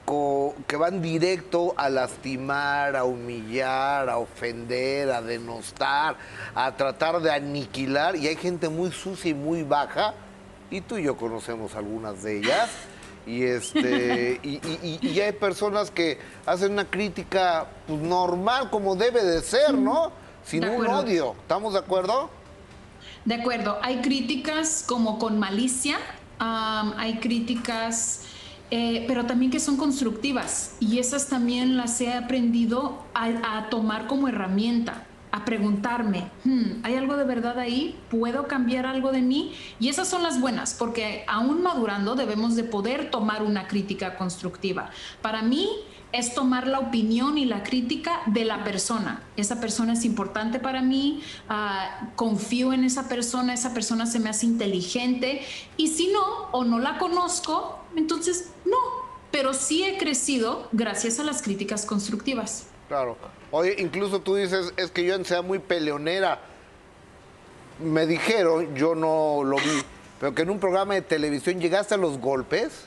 que van directo a lastimar, a humillar, a ofender, a denostar, a tratar de aniquilar, y hay gente muy sucia y muy baja, y tú y yo conocemos algunas de ellas, y este y, y, y hay personas que hacen una crítica pues, normal, como debe de ser, ¿no? Sin un odio. ¿Estamos de acuerdo? De acuerdo. Hay críticas como con malicia, um, hay críticas... Eh, pero también que son constructivas, y esas también las he aprendido a, a tomar como herramienta, a preguntarme, hmm, ¿hay algo de verdad ahí? ¿Puedo cambiar algo de mí? Y esas son las buenas, porque aún madurando debemos de poder tomar una crítica constructiva. Para mí es tomar la opinión y la crítica de la persona. Esa persona es importante para mí, uh, confío en esa persona, esa persona se me hace inteligente, y si no, o no la conozco, entonces no, pero sí he crecido gracias a las críticas constructivas. Claro. Oye, incluso tú dices, es que yo sea muy peleonera. Me dijeron, yo no lo vi, pero que en un programa de televisión llegaste a los golpes.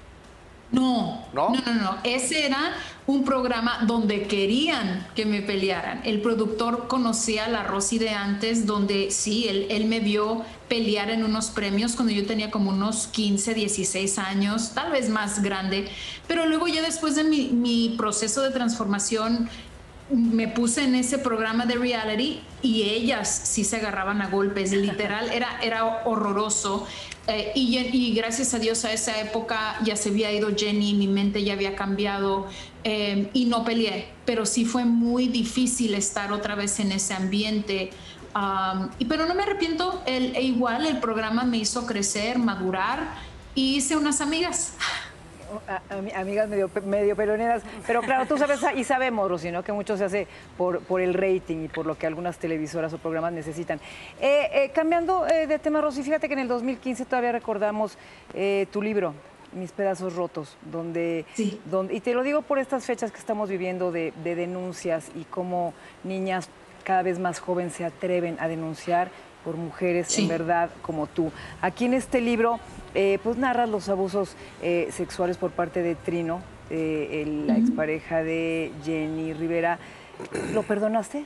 No, no, no, no, no. Ese era un programa donde querían que me pelearan. El productor conocía a la Rosy de antes, donde sí, él, él me vio pelear en unos premios cuando yo tenía como unos quince, dieciséis años, tal vez más grande. Pero luego ya después de mi, mi proceso de transformación, me puse en ese programa de reality y ellas sí se agarraban a golpes, literal, era, era horroroso. Eh, y, y gracias a Dios a esa época ya se había ido Jenny, mi mente ya había cambiado, eh, y no peleé, pero sí fue muy difícil estar otra vez en ese ambiente. Um, y, pero no me arrepiento, el, e igual el programa me hizo crecer, madurar, y hice unas amigas. A, a, amigas medio, medio peloneras, pero claro, tú sabes y sabemos, Rosy, ¿no? Que mucho se hace por, por el rating y por lo que algunas televisoras o programas necesitan. Eh, eh, cambiando eh, de tema, Rosy, fíjate que en el dos mil quince todavía recordamos eh, tu libro, Mis pedazos rotos, donde, sí. donde, y te lo digo por estas fechas que estamos viviendo de, de denuncias y cómo niñas cada vez más jóvenes se atreven a denunciar por mujeres, sí. en verdad, como tú. Aquí en este libro, eh, pues narras los abusos eh, sexuales por parte de Trino, eh, el, la expareja de Jenny Rivera. ¿Lo perdonaste?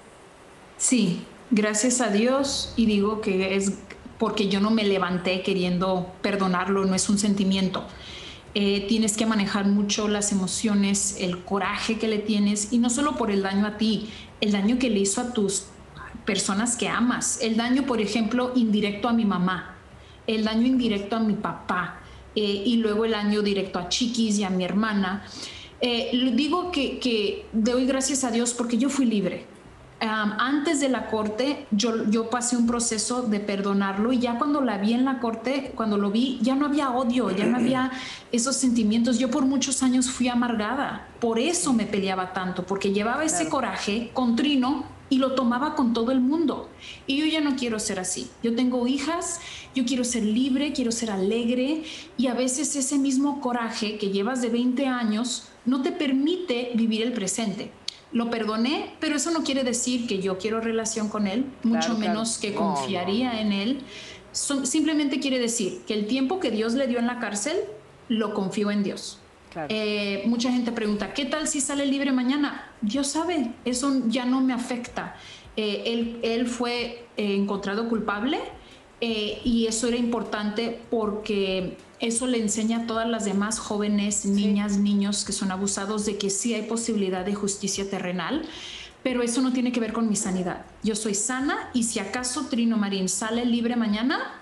Sí, gracias a Dios, y digo que es porque yo no me levanté queriendo perdonarlo, no es un sentimiento. Eh, tienes que manejar mucho las emociones, el coraje que le tienes, y no solo por el daño a ti, el daño que le hizo a tus personas que amas, el daño, por ejemplo, indirecto a mi mamá, el daño indirecto a mi papá, eh, y luego el daño directo a Chiquis y a mi hermana. Eh, digo que, que doy gracias a Dios porque yo fui libre. Um, antes de la corte, yo, yo pasé un proceso de perdonarlo, y ya cuando la vi en la corte, cuando lo vi, ya no había odio, ya no había esos sentimientos. Yo por muchos años fui amargada, por eso me peleaba tanto, porque llevaba ese coraje con Trino y lo tomaba con todo el mundo. Y yo ya no quiero ser así. Yo tengo hijas, yo quiero ser libre, quiero ser alegre, y a veces ese mismo coraje que llevas de veinte años no te permite vivir el presente. Lo perdoné, pero eso no quiere decir que yo quiero relación con él, mucho claro, menos claro. que confiaría no, no. en él. Son, simplemente quiere decir que el tiempo que Dios le dio en la cárcel, lo confío en Dios. Claro. Eh, mucha gente pregunta, ¿qué tal si sale libre mañana? Dios sabe, eso ya no me afecta. Eh, él, él fue eh, encontrado culpable, eh, y eso era importante porque eso le enseña a todas las demás jóvenes, niñas, sí. niños que son abusados, de que sí hay posibilidad de justicia terrenal, pero eso no tiene que ver con mi sanidad. Yo soy sana, y si acaso Trino Marín sale libre mañana,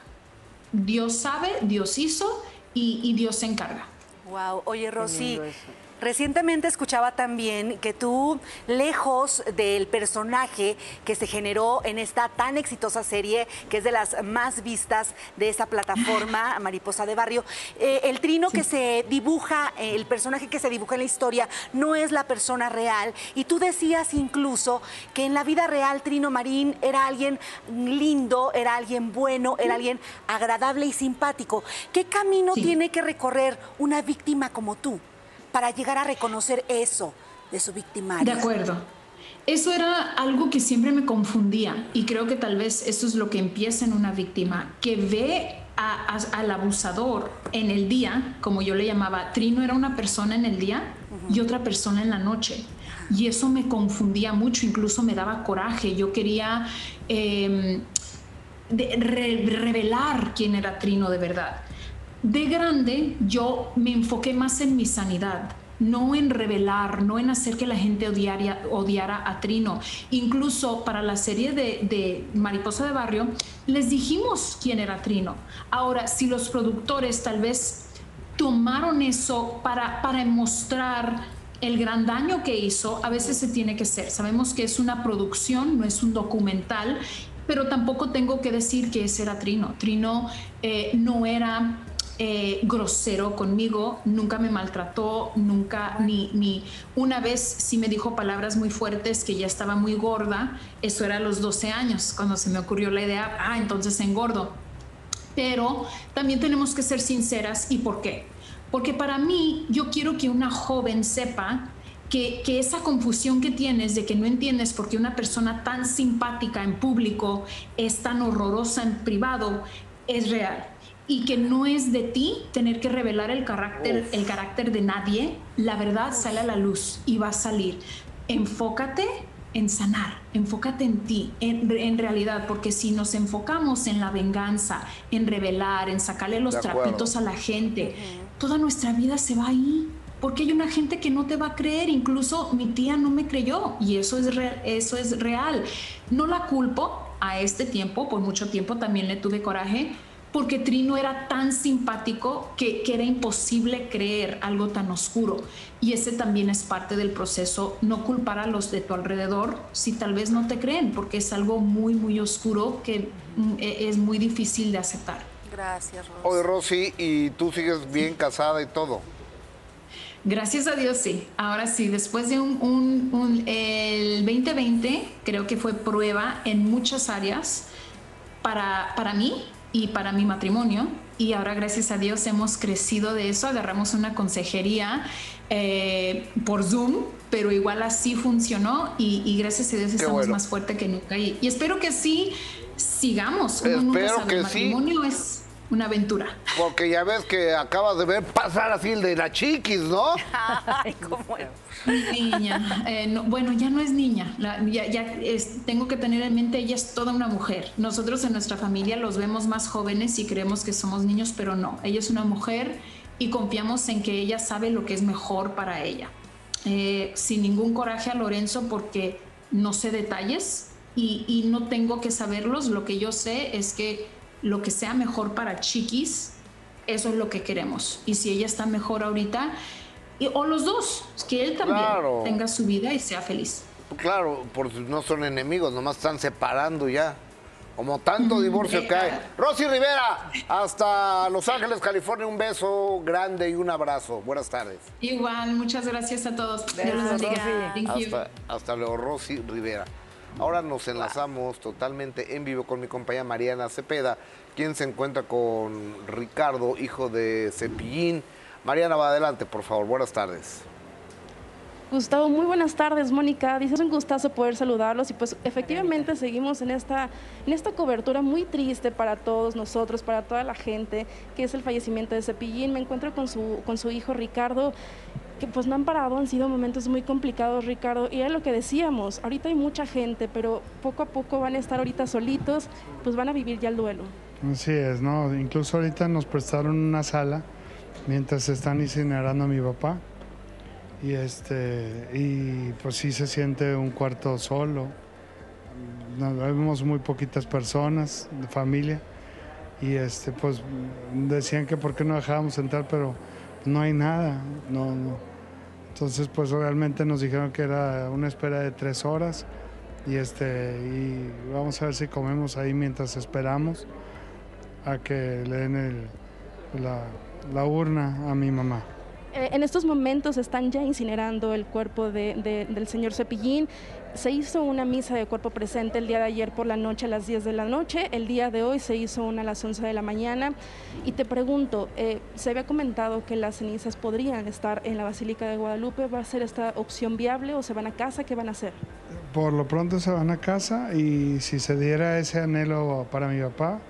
Dios sabe, Dios hizo, y, y Dios se encarga. Wow, oye Rosy, recientemente escuchaba también que tú, lejos del personaje que se generó en esta tan exitosa serie, que es de las más vistas de esa plataforma, Mariposa de Barrio, eh, el Trino sí. que se dibuja, eh, el personaje que se dibuja en la historia, no es la persona real. Y tú decías incluso que en la vida real Trino Marín era alguien lindo, era alguien bueno, era alguien agradable y simpático. ¿Qué camino sí. tiene que recorrer una víctima como tú para llegar a reconocer eso de su victimario? De acuerdo. Eso era algo que siempre me confundía, y creo que tal vez eso es lo que empieza en una víctima, que ve a, a, al abusador en el día, como yo le llamaba, Trino era una persona en el día y otra persona en la noche. Y eso me confundía mucho, incluso me daba coraje. Yo quería eh, de, re, revelar quién era Trino de verdad. De grande, yo me enfoqué más en mi sanidad, no en revelar, no en hacer que la gente odiara, odiara a Trino. Incluso para la serie de, de Mariposa de Barrio, les dijimos quién era Trino. Ahora, si los productores tal vez tomaron eso para, para mostrar el gran daño que hizo, a veces se tiene que ser. Sabemos que es una producción, no es un documental, pero tampoco tengo que decir que ese era Trino. Trino eh, no era... Eh, grosero conmigo, nunca me maltrató, nunca, ni, ni una vez sí me dijo palabras muy fuertes, que ya estaba muy gorda. Eso era a los doce años, cuando se me ocurrió la idea, ah, entonces engordo. Pero también tenemos que ser sinceras. ¿Y por qué? Porque para mí, yo quiero que una joven sepa que, que esa confusión que tienes de que no entiendes por qué una persona tan simpática en público es tan horrorosa en privado, es real. Y que no es de ti tener que revelar el carácter, el carácter de nadie. La verdad sale a la luz y va a salir. Enfócate en sanar, enfócate en ti, en, en realidad, porque si nos enfocamos en la venganza, en revelar, en sacarle los trapitos a la gente, uh-huh. toda nuestra vida se va ahí. Porque hay una gente que no te va a creer. Incluso mi tía no me creyó, y eso es real, eso es real. No la culpo. A este tiempo, por mucho tiempo también le tuve coraje, porque Trino era tan simpático que, que era imposible creer algo tan oscuro. Y ese también es parte del proceso, no culpar a los de tu alrededor si tal vez no te creen, porque es algo muy, muy oscuro que mm, es muy difícil de aceptar. Gracias, Rosy. Oye, Rosy, ¿y tú sigues bien casada y todo? Gracias a Dios, sí. Ahora sí, después de un, un, un el veinte veinte, creo que fue prueba en muchas áreas para, para mí, y para mi matrimonio, y ahora gracias a Dios hemos crecido de eso. Agarramos una consejería eh, por Zoom, pero igual así funcionó, y, y gracias a Dios estamos bueno. más fuerte que nunca, y, y espero que sí sigamos. Uno nunca sabe, que el matrimonio sí. es una aventura. Porque ya ves que acabas de ver pasar así el de la Chiquis, ¿no? Ay, cómo es. Niña, eh, no, bueno, ya no es niña, la, ya, ya es, tengo que tener en mente, ella es toda una mujer. Nosotros en nuestra familia los vemos más jóvenes y creemos que somos niños, pero no, ella es una mujer y confiamos en que ella sabe lo que es mejor para ella. Eh, sin ningún coraje a Lorenzo, porque no sé detalles y, y no tengo que saberlos. Lo que yo sé es que lo que sea mejor para Chiquis, eso es lo que queremos. Y si ella está mejor ahorita, y, o los dos, que él también claro. tenga su vida y sea feliz. Claro, porque no son enemigos, nomás están separando ya. Como tanto divorcio eh, que hay. Rosy Rivera, hasta Los Ángeles, California, un beso grande y un abrazo. Buenas tardes. Igual, muchas gracias a todos. Dios los bendiga. Hasta, hasta luego, Rosy Rivera. Ahora nos enlazamos totalmente en vivo con mi compañera Mariana Cepeda, quien se encuentra con Ricardo, hijo de Cepillín. Mariana, va adelante, por favor. Buenas tardes. Gustavo, muy buenas tardes, Mónica. Dice, es un gustazo poder saludarlos y pues efectivamente seguimos en esta, en esta cobertura muy triste para todos nosotros, para toda la gente, que es el fallecimiento de Cepillín. Me encuentro con su, con su hijo Ricardo, que pues no han parado, han sido momentos muy complicados, Ricardo, y era lo que decíamos, ahorita hay mucha gente, pero poco a poco van a estar ahorita solitos, pues van a vivir ya el duelo. Así es, ¿no? Incluso ahorita nos prestaron una sala mientras están incinerando a mi papá, y este y pues sí se siente un cuarto solo, nos vemos muy poquitas personas de familia, y este pues decían que por qué no dejábamos entrar, pero no hay nada, no, no. Entonces pues realmente nos dijeron que era una espera de tres horas, y este y vamos a ver si comemos ahí mientras esperamos a que le den el, la, la urna a mi mamá. Eh, en estos momentos están ya incinerando el cuerpo de, de, del señor Cepillín. Se hizo una misa de cuerpo presente el día de ayer por la noche a las diez de la noche, el día de hoy se hizo una a las once de la mañana. Y te pregunto, eh, se había comentado que las cenizas podrían estar en la Basílica de Guadalupe. ¿Va a ser esta opción viable o se van a casa? ¿Qué van a hacer? Por lo pronto se van a casa, y si se diera ese anhelo para mi papá,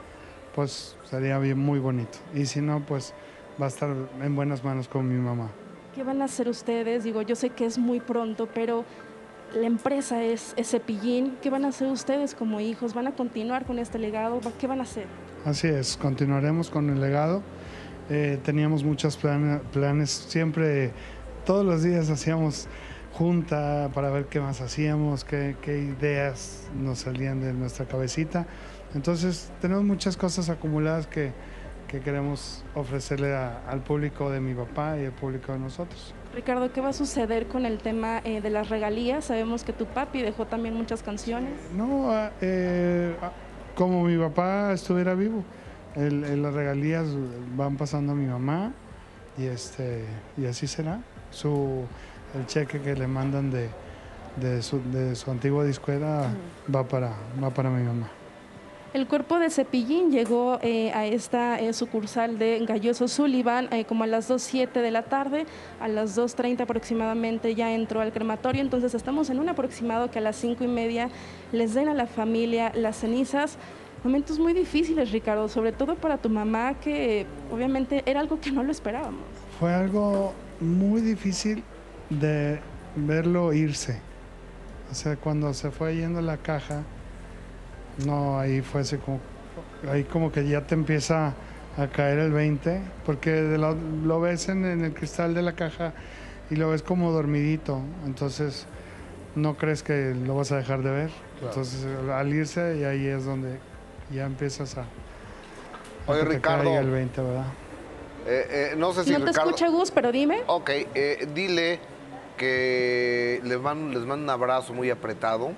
pues sería bien, muy bonito. Y si no, pues va a estar en buenas manos con mi mamá. ¿Qué van a hacer ustedes? Digo, yo sé que es muy pronto, pero la empresa es, es Cepillín. ¿Qué van a hacer ustedes como hijos? ¿Van a continuar con este legado? ¿Qué van a hacer? Así es, continuaremos con el legado. Eh, teníamos muchos plan, planes, siempre, todos los días hacíamos junta para ver qué más hacíamos, qué, qué ideas nos salían de nuestra cabecita. Entonces tenemos muchas cosas acumuladas que, que queremos ofrecerle a, al público de mi papá y al público de nosotros. Ricardo, ¿qué va a suceder con el tema eh, de las regalías? Sabemos que tu papi dejó también muchas canciones. No, eh, como mi papá estuviera vivo, el, el, las regalías van pasando a mi mamá y, este, y así será. Su, el cheque que le mandan de, de, su, de su antigua disquera uh-huh. va, para, va para mi mamá. El cuerpo de Cepillín llegó eh, a esta eh, sucursal de Galloso Sullivan eh, como a las dos siete de la tarde, a las dos treinta aproximadamente ya entró al crematorio, entonces estamos en un aproximado que a las cinco y media les den a la familia las cenizas. Momentos muy difíciles, Ricardo, sobre todo para tu mamá, que obviamente era algo que no lo esperábamos. Fue algo muy difícil de verlo irse, o sea, cuando se fue yendo la caja, no, ahí fue así como, ahí como que ya te empieza a caer el veinte, porque lo, lo ves en, en el cristal de la caja y lo ves como dormidito, entonces no crees que lo vas a dejar de ver, claro. Entonces al irse y ahí es donde ya empiezas a... a Oye, Ricardo, el veinte, ¿verdad? Eh, eh, no sé si no te Ricardo... escucha, Gus, pero dime. Ok, eh, dile que les mando, les mando un abrazo muy apretado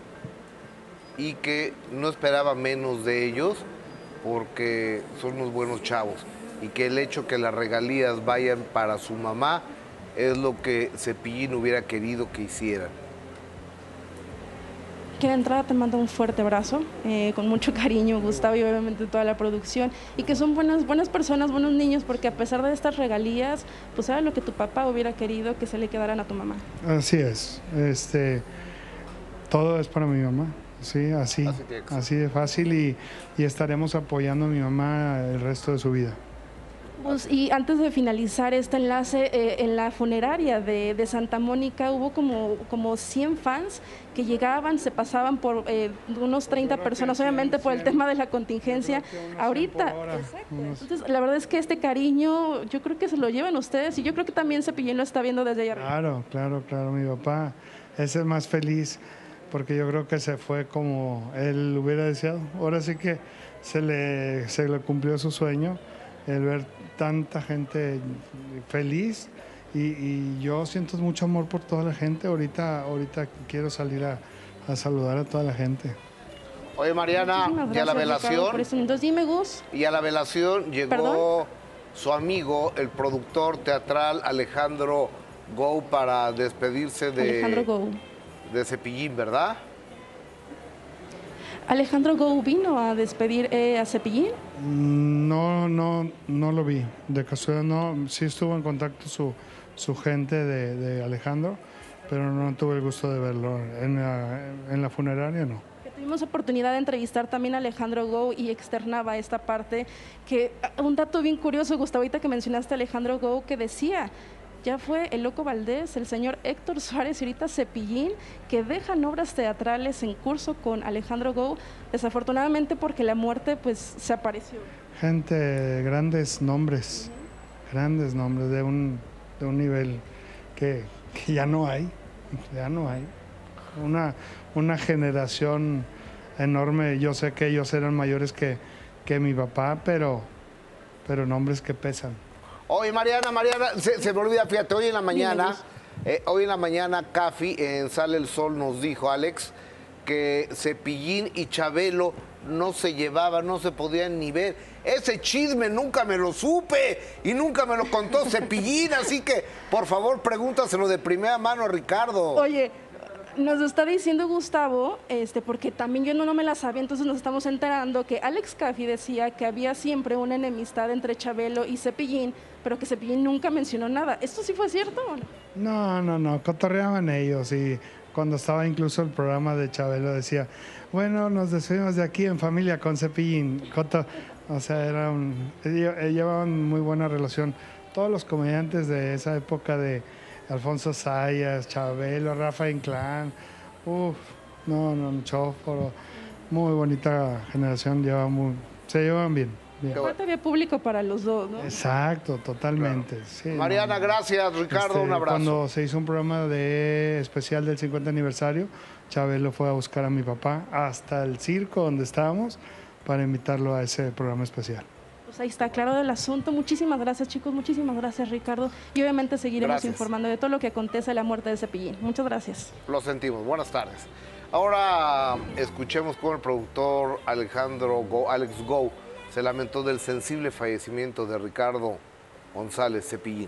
y que no esperaba menos de ellos porque son unos buenos chavos y que el hecho que las regalías vayan para su mamá es lo que Cepillín hubiera querido que hicieran. Que de entrada te mando un fuerte abrazo, eh, con mucho cariño, Gustavo, y obviamente toda la producción, y que son buenas, buenas personas, buenos niños, porque a pesar de estas regalías, pues sabes lo que tu papá hubiera querido que se le quedaran a tu mamá. Así es, este, todo es para mi mamá. Sí, así, así, así de fácil y, y estaremos apoyando a mi mamá el resto de su vida. Pues, y antes de finalizar este enlace, eh, en la funeraria de, de Santa Mónica hubo como, como cien fans que llegaban, se pasaban por eh, unos treinta personas, obviamente por el tema de la contingencia. Ahorita, exacto. Entonces, la verdad es que este cariño, yo creo que se lo llevan ustedes y yo creo que también Cepillín lo está viendo desde allá arriba. Claro, claro, claro, mi papá es el más feliz, porque yo creo que se fue como él hubiera deseado. Ahora sí que se le, se le cumplió su sueño, el ver tanta gente feliz y, y yo siento mucho amor por toda la gente. Ahorita, ahorita quiero salir a, a saludar a toda la gente. Oye, Mariana, y a la velación, Entonces dime, Gus. Y a la velación llegó ¿Perdón? Su amigo, el productor teatral Alejandro Gou, para despedirse de... Alejandro Gou. de Cepillín, ¿verdad? ¿Alejandro Gou vino a despedir eh, a Cepillín? No, no, no lo vi. De casualidad no. Sí estuvo en contacto su, su gente de, de Alejandro, pero no tuve el gusto de verlo. En la, en la funeraria no. Tuvimos oportunidad de entrevistar también a Alejandro Gou y externaba esta parte, que un dato bien curioso, Gustavo, ahorita que mencionaste a Alejandro Gou, que decía... Ya fue el Loco Valdés, el señor Héctor Suárez y ahorita Cepillín, que dejan obras teatrales en curso con Alejandro Gou, desafortunadamente porque la muerte pues se apareció. Gente, grandes nombres, uh-huh. grandes nombres de un, de un nivel que, que ya no hay, ya no hay. Una, una generación enorme, yo sé que ellos eran mayores que, que mi papá, pero, pero nombres que pesan. Oye, Mariana, Mariana, se, se me olvida, fíjate, hoy en la mañana, eh, hoy en la mañana, Cafi, en Sale el Sol, nos dijo, Alex, que Cepillín y Chabelo no se llevaban, no se podían ni ver. Ese chisme nunca me lo supe y nunca me lo contó Cepillín, así que, por favor, pregúntaselo de primera mano a Ricardo. Oye, nos está diciendo Gustavo, este, porque también yo no, no me la sabía, entonces nos estamos enterando que Alex Cafi decía que había siempre una enemistad entre Chabelo y Cepillín, pero que Cepillín nunca mencionó nada. ¿Esto sí fue cierto o no? No, no, no, cotorreaban ellos y cuando estaba incluso el programa de Chabelo decía, bueno, nos despedimos de aquí en familia con Cepillín. Coto O sea, eran, llevaban muy buena relación. Todos los comediantes de esa época de Alfonso Sayas, Chabelo, Rafa Inclán, uff, no, no, Chóforo, muy bonita generación, lleva muy, se llevan bien. bien. Aparte había público para los dos, ¿no? Exacto, totalmente. Claro. Sí, Mariana, no, gracias. Ricardo, este, un abrazo. Cuando se hizo un programa de especial del cincuenta aniversario, Chabelo fue a buscar a mi papá hasta el circo donde estábamos para invitarlo a ese programa especial. Pues ahí está claro el asunto. Muchísimas gracias, chicos. Muchísimas gracias, Ricardo. Y obviamente seguiremos Gracias. informando de todo lo que acontece a la muerte de Cepillín. Muchas gracias. Lo sentimos. Buenas tardes. Ahora escuchemos cómo el productor Alejandro Go, Alex Go se lamentó del sensible fallecimiento de Ricardo González Cepillín.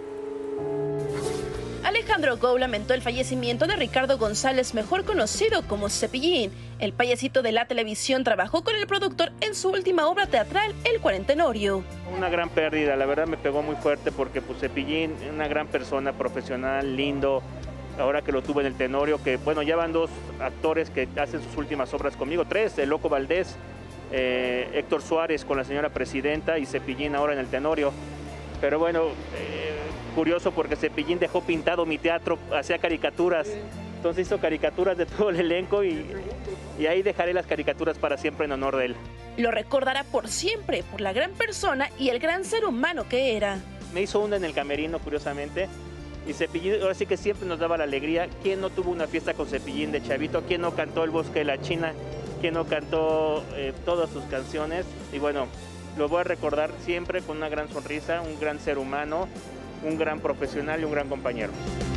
Alejandro Go lamentó el fallecimiento de Ricardo González, mejor conocido como Cepillín. El payasito de la televisión trabajó con el productor en su última obra teatral, El Cuarentenorio. Una gran pérdida, la verdad me pegó muy fuerte porque pues, Cepillín, una gran persona, profesional, lindo. Ahora que lo tuve en el Tenorio, que bueno, ya van dos actores que hacen sus últimas obras conmigo, tres, el Loco Valdés, eh, Héctor Suárez con la señora presidenta y Cepillín ahora en el Tenorio. Pero bueno, eh, curioso porque Cepillín dejó pintado mi teatro, hacía caricaturas, entonces hizo caricaturas de todo el elenco y, y ahí dejaré las caricaturas para siempre en honor de él. Lo recordará por siempre por la gran persona y el gran ser humano que era. Me hizo una en el camerino, curiosamente, y Cepillín ahora sí que siempre nos daba la alegría. ¿Quién no tuvo una fiesta con Cepillín de chavito? ¿Quién no cantó El Bosque de la China? ¿Quién no cantó eh, todas sus canciones? Y bueno, lo voy a recordar siempre con una gran sonrisa, un gran ser humano, un gran profesional y un gran compañero.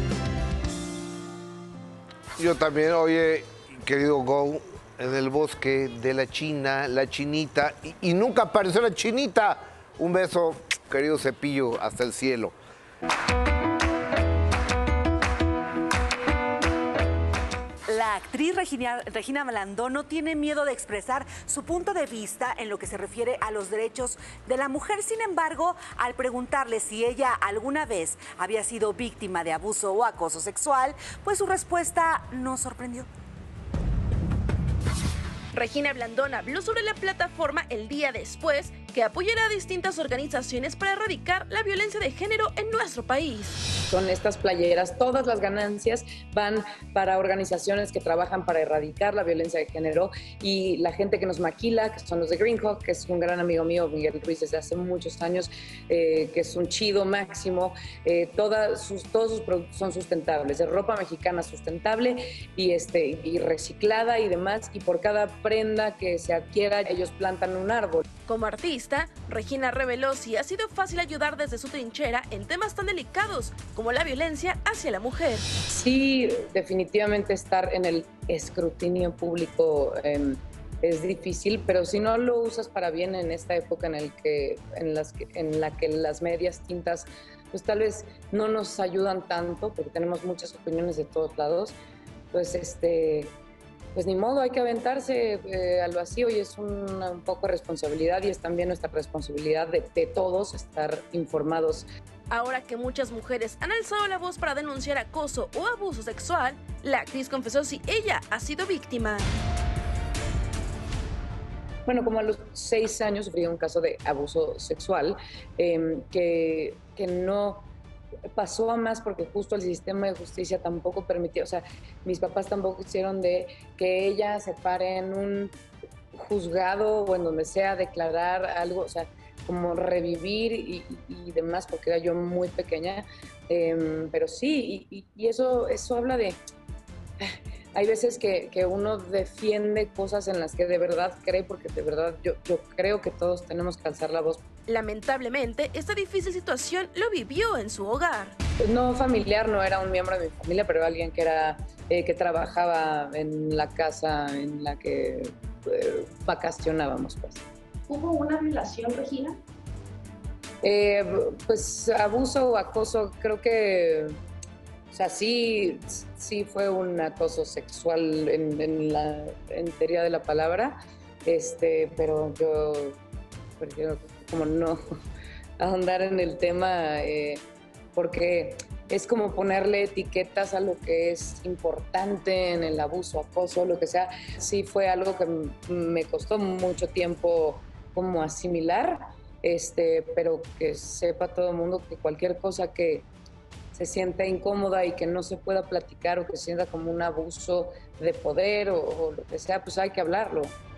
Yo también, oye, querido Go, en El Bosque de la China, la chinita, y, y nunca apareció la chinita. Un beso, querido Cepillo, hasta el cielo. La actriz Regina, Regina Blandón no tiene miedo de expresar su punto de vista en lo que se refiere a los derechos de la mujer. Sin embargo, al preguntarle si ella alguna vez había sido víctima de abuso o acoso sexual, pues su respuesta nos sorprendió. Regina Blandón habló sobre la plataforma El Día Después, que apoyará a distintas organizaciones para erradicar la violencia de género en nuestro país. Con estas playeras, todas las ganancias van para organizaciones que trabajan para erradicar la violencia de género, y la gente que nos maquila, que son los de Green Hawk, que es un gran amigo mío, Miguel Ruiz, desde hace muchos años, eh, que es un chido máximo. Eh, todas sus, todos sus productos son sustentables, de ropa mexicana sustentable y, este, y reciclada y demás, y por cada prenda que se adquiera, ellos plantan un árbol. Como artista, Regina reveló si ha sido fácil ayudar desde su trinchera en temas tan delicados como la violencia hacia la mujer. Sí, definitivamente estar en el escrutinio público eh, es difícil, pero si no lo usas para bien en esta época en, el que, en, las que, en la que las medias tintas pues tal vez no nos ayudan tanto, porque tenemos muchas opiniones de todos lados, pues este... pues ni modo, hay que aventarse eh, al vacío, y es una, un poco responsabilidad, y es también nuestra responsabilidad de, de todos estar informados. Ahora que muchas mujeres han alzado la voz para denunciar acoso o abuso sexual, la actriz confesó si ella ha sido víctima. Bueno, como a los seis años sufrí un caso de abuso sexual eh, que, que no... pasó a más porque justo el sistema de justicia tampoco permitió, o sea, mis papás tampoco hicieron de que ella se pare en un juzgado o en donde sea a declarar algo, o sea, como revivir y, y demás, porque era yo muy pequeña, eh, pero sí, y, y eso, eso habla de... Hay veces que, que uno defiende cosas en las que de verdad cree, porque de verdad yo, yo creo que todos tenemos que alzar la voz. Lamentablemente, esta difícil situación lo vivió en su hogar. No familiar, no era un miembro de mi familia, pero alguien que, era, eh, que trabajaba en la casa en la que eh, vacacionábamos, pues. ¿Hubo una violación, Regina? Eh, pues abuso o acoso, creo que... O sea, sí, sí fue un acoso sexual en, en la en teoría de la palabra, este, pero yo prefiero como no ahondar en el tema, eh, porque es como ponerle etiquetas a lo que es importante en el abuso, acoso, lo que sea. Sí fue algo que me costó mucho tiempo como asimilar, este, pero que sepa todo el mundo que cualquier cosa que se sienta incómoda y que no se pueda platicar o que se sienta como un abuso de poder o, o lo que sea, pues hay que hablarlo.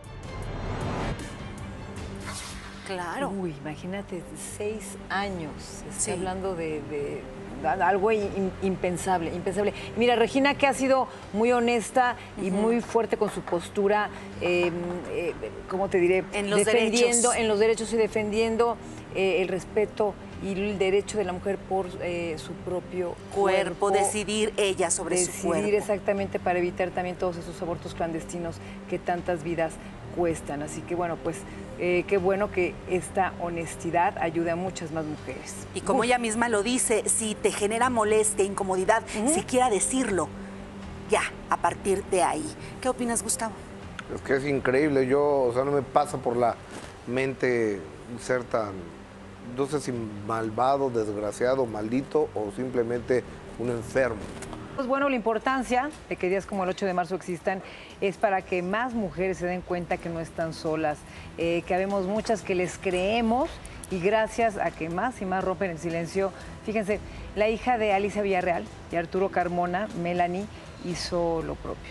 Claro. Uy, imagínate, seis años. Está sí. hablando de, de, de algo in, impensable, impensable. Mira, Regina, que ha sido muy honesta y uh-huh. muy fuerte con su postura, eh, eh, ¿cómo te diré? En los defendiendo, derechos. En los derechos y defendiendo eh, el respeto y el derecho de la mujer por eh, su propio cuerpo, cuerpo. Decidir ella sobre decidir su cuerpo. Decidir exactamente para evitar también todos esos abortos clandestinos que tantas vidas cuestan. Así que bueno, pues eh, qué bueno que esta honestidad ayude a muchas más mujeres. Y como Uf. ella misma lo dice, si te genera molestia, incomodidad, uh-huh. siquiera decirlo, ya, a partir de ahí. ¿Qué opinas, Gustavo? Es que es increíble, yo, o sea, no me pasa por la mente ser tan, no sé si malvado, desgraciado, maldito o simplemente un enfermo. Pues bueno, la importancia de que días como el ocho de marzo existan es para que más mujeres se den cuenta que no están solas, eh, que habemos muchas que les creemos y gracias a que más y más rompen el silencio. Fíjense, la hija de Alicia Villarreal y Arturo Carmona, Melanie, hizo lo propio.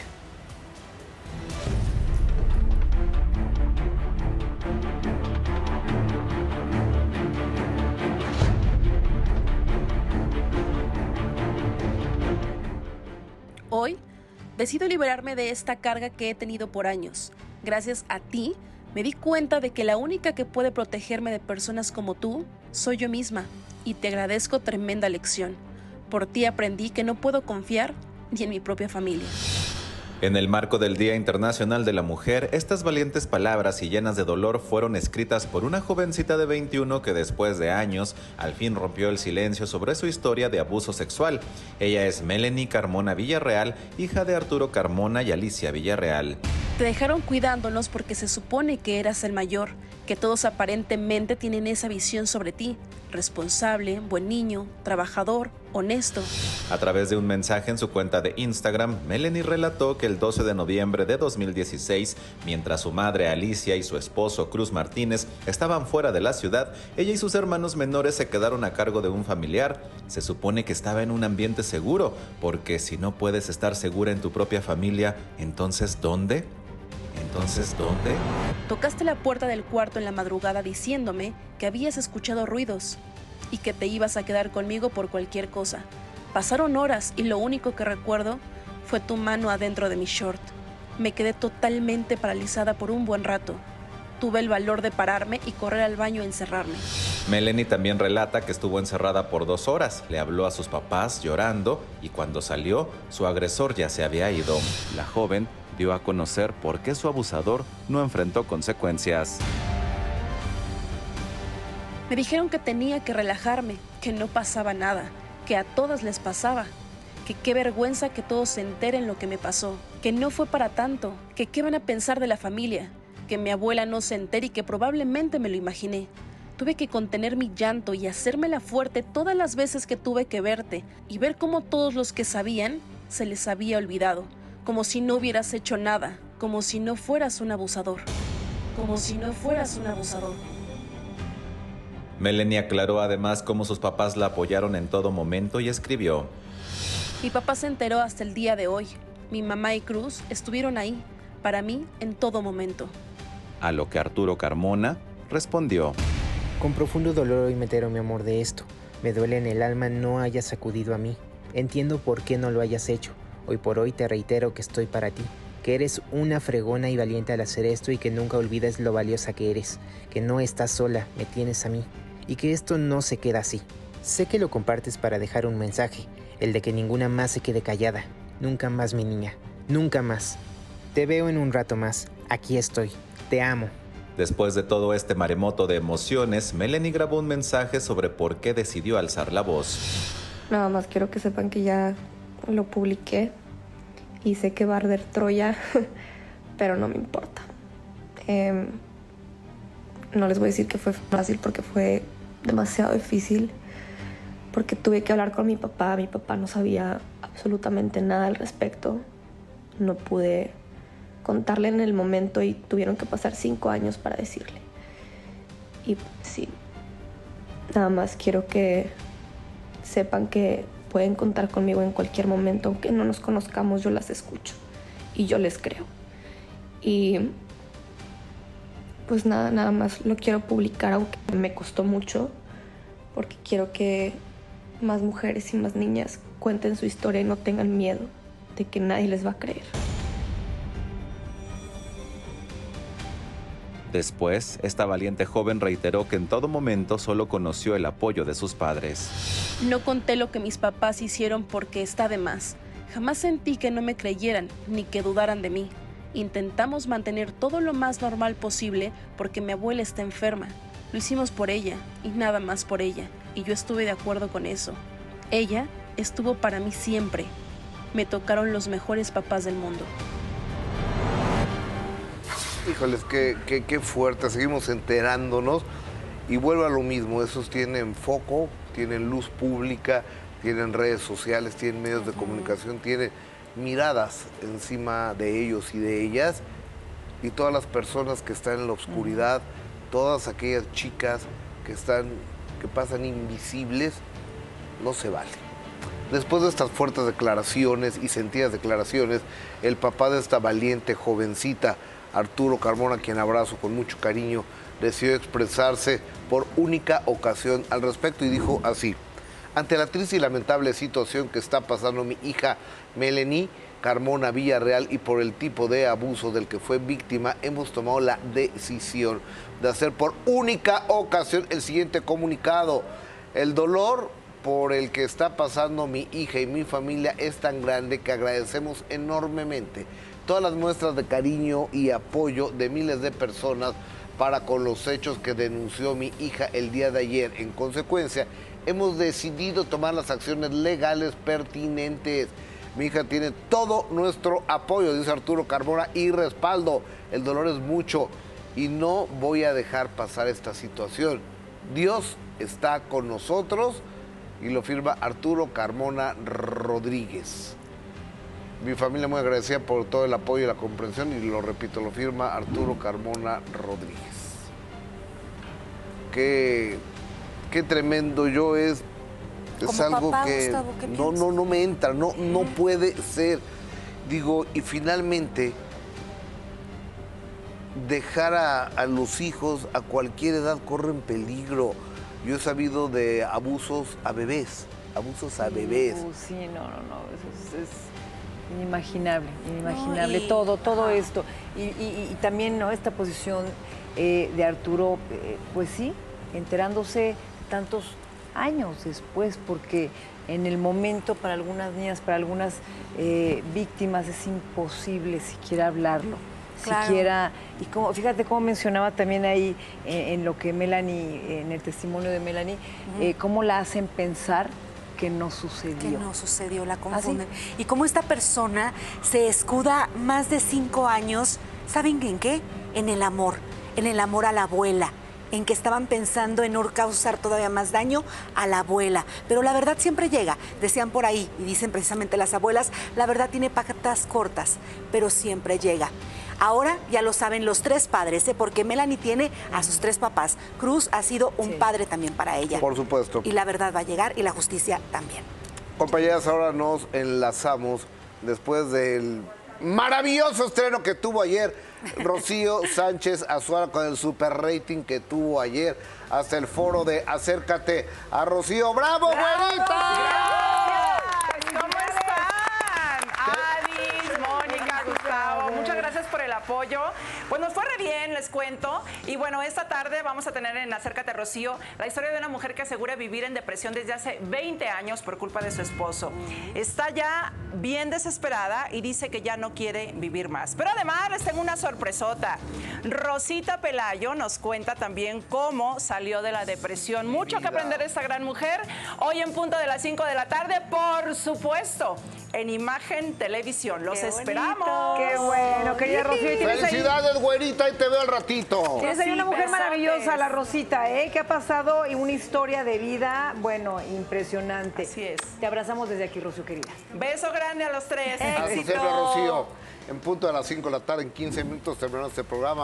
Hoy decido liberarme de esta carga que he tenido por años. Gracias a ti, me di cuenta de que la única que puede protegerme de personas como tú soy yo misma, y te agradezco tremenda lección. Por ti aprendí que no puedo confiar ni en mi propia familia. En el marco del Día Internacional de la Mujer, estas valientes palabras y llenas de dolor fueron escritas por una jovencita de veintiuno que después de años al fin rompió el silencio sobre su historia de abuso sexual. Ella es Melanie Carmona Villarreal, hija de Arturo Carmona y Alicia Villarreal. Te dejaron cuidándonos porque se supone que eras el mayor, que todos aparentemente tienen esa visión sobre ti. Responsable, buen niño, trabajador, honesto. A través de un mensaje en su cuenta de Instagram, Melanie relató que el doce de noviembre de dos mil dieciséis, mientras su madre Alicia y su esposo Cruz Martínez estaban fuera de la ciudad, ella y sus hermanos menores se quedaron a cargo de un familiar. Se supone que estaba en un ambiente seguro, porque si no puedes estar segura en tu propia familia, ¿entonces dónde? ¿Entonces dónde? Tocaste la puerta del cuarto en la madrugada diciéndome que habías escuchado ruidos y que te ibas a quedar conmigo por cualquier cosa. Pasaron horas y lo único que recuerdo fue tu mano adentro de mi short. Me quedé totalmente paralizada por un buen rato. Tuve el valor de pararme y correr al baño a encerrarme. Melanie también relata que estuvo encerrada por dos horas. Le habló a sus papás llorando y cuando salió, su agresor ya se había ido. La joven dio a conocer por qué su abusador no enfrentó consecuencias. Me dijeron que tenía que relajarme, que no pasaba nada, que a todas les pasaba, que qué vergüenza que todos se enteren lo que me pasó, que no fue para tanto, que qué van a pensar de la familia, que mi abuela no se entere y que probablemente me lo imaginé. Tuve que contener mi llanto y hacérmela fuerte todas las veces que tuve que verte y ver cómo todos los que sabían se les había olvidado. Como si no hubieras hecho nada, como si no fueras un abusador, como si no fueras un abusador. Melanie aclaró además cómo sus papás la apoyaron en todo momento y escribió: Mi papá se enteró hasta el día de hoy. Mi mamá y Cruz estuvieron ahí, para mí, en todo momento. A lo que Arturo Carmona respondió: Con profundo dolor hoy me entero, mi amor, de esto. Me duele en el alma no hayas acudido a mí. Entiendo por qué no lo hayas hecho. Hoy por hoy te reitero que estoy para ti, que eres una fregona y valiente al hacer esto y que nunca olvides lo valiosa que eres, que no estás sola, me tienes a mí y que esto no se queda así. Sé que lo compartes para dejar un mensaje, el de que ninguna más se quede callada. Nunca más, mi niña, nunca más. Te veo en un rato más, aquí estoy, te amo. Después de todo este maremoto de emociones, Melanie grabó un mensaje sobre por qué decidió alzar la voz. Nada más quiero que sepan que ya lo publiqué y sé que va a arder Troya, pero no me importa. Eh, no les voy a decir que fue fácil porque fue demasiado difícil, porque tuve que hablar con mi papá. Mi papá no sabía absolutamente nada al respecto. No pude contarle en el momento y tuvieron que pasar cinco años para decirle. Y sí, nada más quiero que sepan que pueden contar conmigo en cualquier momento, aunque no nos conozcamos, yo las escucho y yo les creo. Y pues nada, nada más lo quiero publicar, aunque me costó mucho, porque quiero que más mujeres y más niñas cuenten su historia y no tengan miedo de que nadie les va a creer. Después, esta valiente joven reiteró que en todo momento solo conoció el apoyo de sus padres. No conté lo que mis papás hicieron porque está de más. Jamás sentí que no me creyeran ni que dudaran de mí. Intentamos mantener todo lo más normal posible porque mi abuela está enferma. Lo hicimos por ella y nada más por ella. Y yo estuve de acuerdo con eso. Ella estuvo para mí siempre. Me tocaron los mejores papás del mundo. Híjoles, qué, qué, qué fuerte, seguimos enterándonos y vuelve a lo mismo, esos tienen foco, tienen luz pública, tienen redes sociales, tienen medios de comunicación, tienen miradas encima de ellos y de ellas, y todas las personas que están en la oscuridad, todas aquellas chicas que están, que pasan invisibles, no se vale. Después de estas fuertes declaraciones y sentidas declaraciones, el papá de esta valiente jovencita, Arturo Carmona, quien abrazo con mucho cariño, decidió expresarse por única ocasión al respecto y dijo así: ante la triste y lamentable situación que está pasando mi hija Melanie Carmona Villarreal y por el tipo de abuso del que fue víctima, hemos tomado la decisión de hacer por única ocasión el siguiente comunicado. El dolor por el que está pasando mi hija y mi familia es tan grande que agradecemos enormemente todas las muestras de cariño y apoyo de miles de personas para con los hechos que denunció mi hija el día de ayer. En consecuencia, hemos decidido tomar las acciones legales pertinentes. Mi hija tiene todo nuestro apoyo, dice Arturo Carmona, y respaldo. El dolor es mucho y no voy a dejar pasar esta situación. Dios está con nosotros, y lo firma Arturo Carmona Rodríguez. Mi familia muy agradecida por todo el apoyo y la comprensión, y lo repito, lo firma Arturo Carmona Rodríguez. Qué, qué tremendo. Yo es, es algo papá, que Gustavo, no, no, no me entra, no, no puede ser. Digo, y finalmente, dejar a, a los hijos a cualquier edad corren peligro. Yo he sabido de abusos a bebés, abusos a bebés. Uh, sí, no, no, no, eso es... es... inimaginable, inimaginable, no, y, todo, todo ajá. esto. Y, y, y también, ¿no?, esta posición eh, de Arturo, eh, pues sí, enterándose tantos años después, porque en el momento para algunas niñas, para algunas eh, víctimas es imposible siquiera hablarlo. Claro. Siquiera, y como, fíjate cómo mencionaba también ahí eh, en lo que Melanie, en el testimonio de Melanie, uh-huh. eh, cómo la hacen pensar que no sucedió. Que no sucedió, la confunden. ¿Ah, sí? Y cómo esta persona se escuda más de cinco años, ¿saben en qué? En el amor, en el amor a la abuela, en que estaban pensando en no causar todavía más daño a la abuela. Pero la verdad siempre llega, decían por ahí, y dicen precisamente las abuelas, la verdad tiene patas cortas, pero siempre llega. Ahora ya lo saben los tres padres, ¿eh? Porque Melanie tiene a sus tres papás. Cruz ha sido un sí. padre también para ella. Por supuesto. Y la verdad va a llegar y la justicia también. Compañeras, ahora nos enlazamos después del maravilloso estreno que tuvo ayer Rocío Sánchez Azuara con el super rating que tuvo ayer hasta el foro de Acércate a Rocío. ¡Bravo, güerita! ¡Bravo! ¿Cómo están? Adis, Mónica, Gustavo, muchas gracias por el apoyo. Pues nos fue re bien, les cuento. Y bueno, esta tarde vamos a tener en Acércate a Rocío la historia de una mujer que asegura vivir en depresión desde hace veinte años por culpa de su esposo. Está ya bien desesperada y dice que ya no quiere vivir más. Pero además les tengo una sorpresota. Rosita Pelayo nos cuenta también cómo salió de la depresión. Mucho que aprender de esta gran mujer. Hoy en punto de las cinco de la tarde, por supuesto, en Imagen Televisión. Los Qué esperamos. Qué bueno, querida Rocío. Felicidades, güerita, y te veo al ratito. Tienes ahí una mujer maravillosa, la Rosita, ¿eh? Que ha pasado y una historia de vida, bueno, impresionante. Así es. Te abrazamos desde aquí, Rocío, querida. Beso grande a los tres. Así siempre, Rocío. En punto de las cinco de la tarde, en quince minutos terminamos este programa.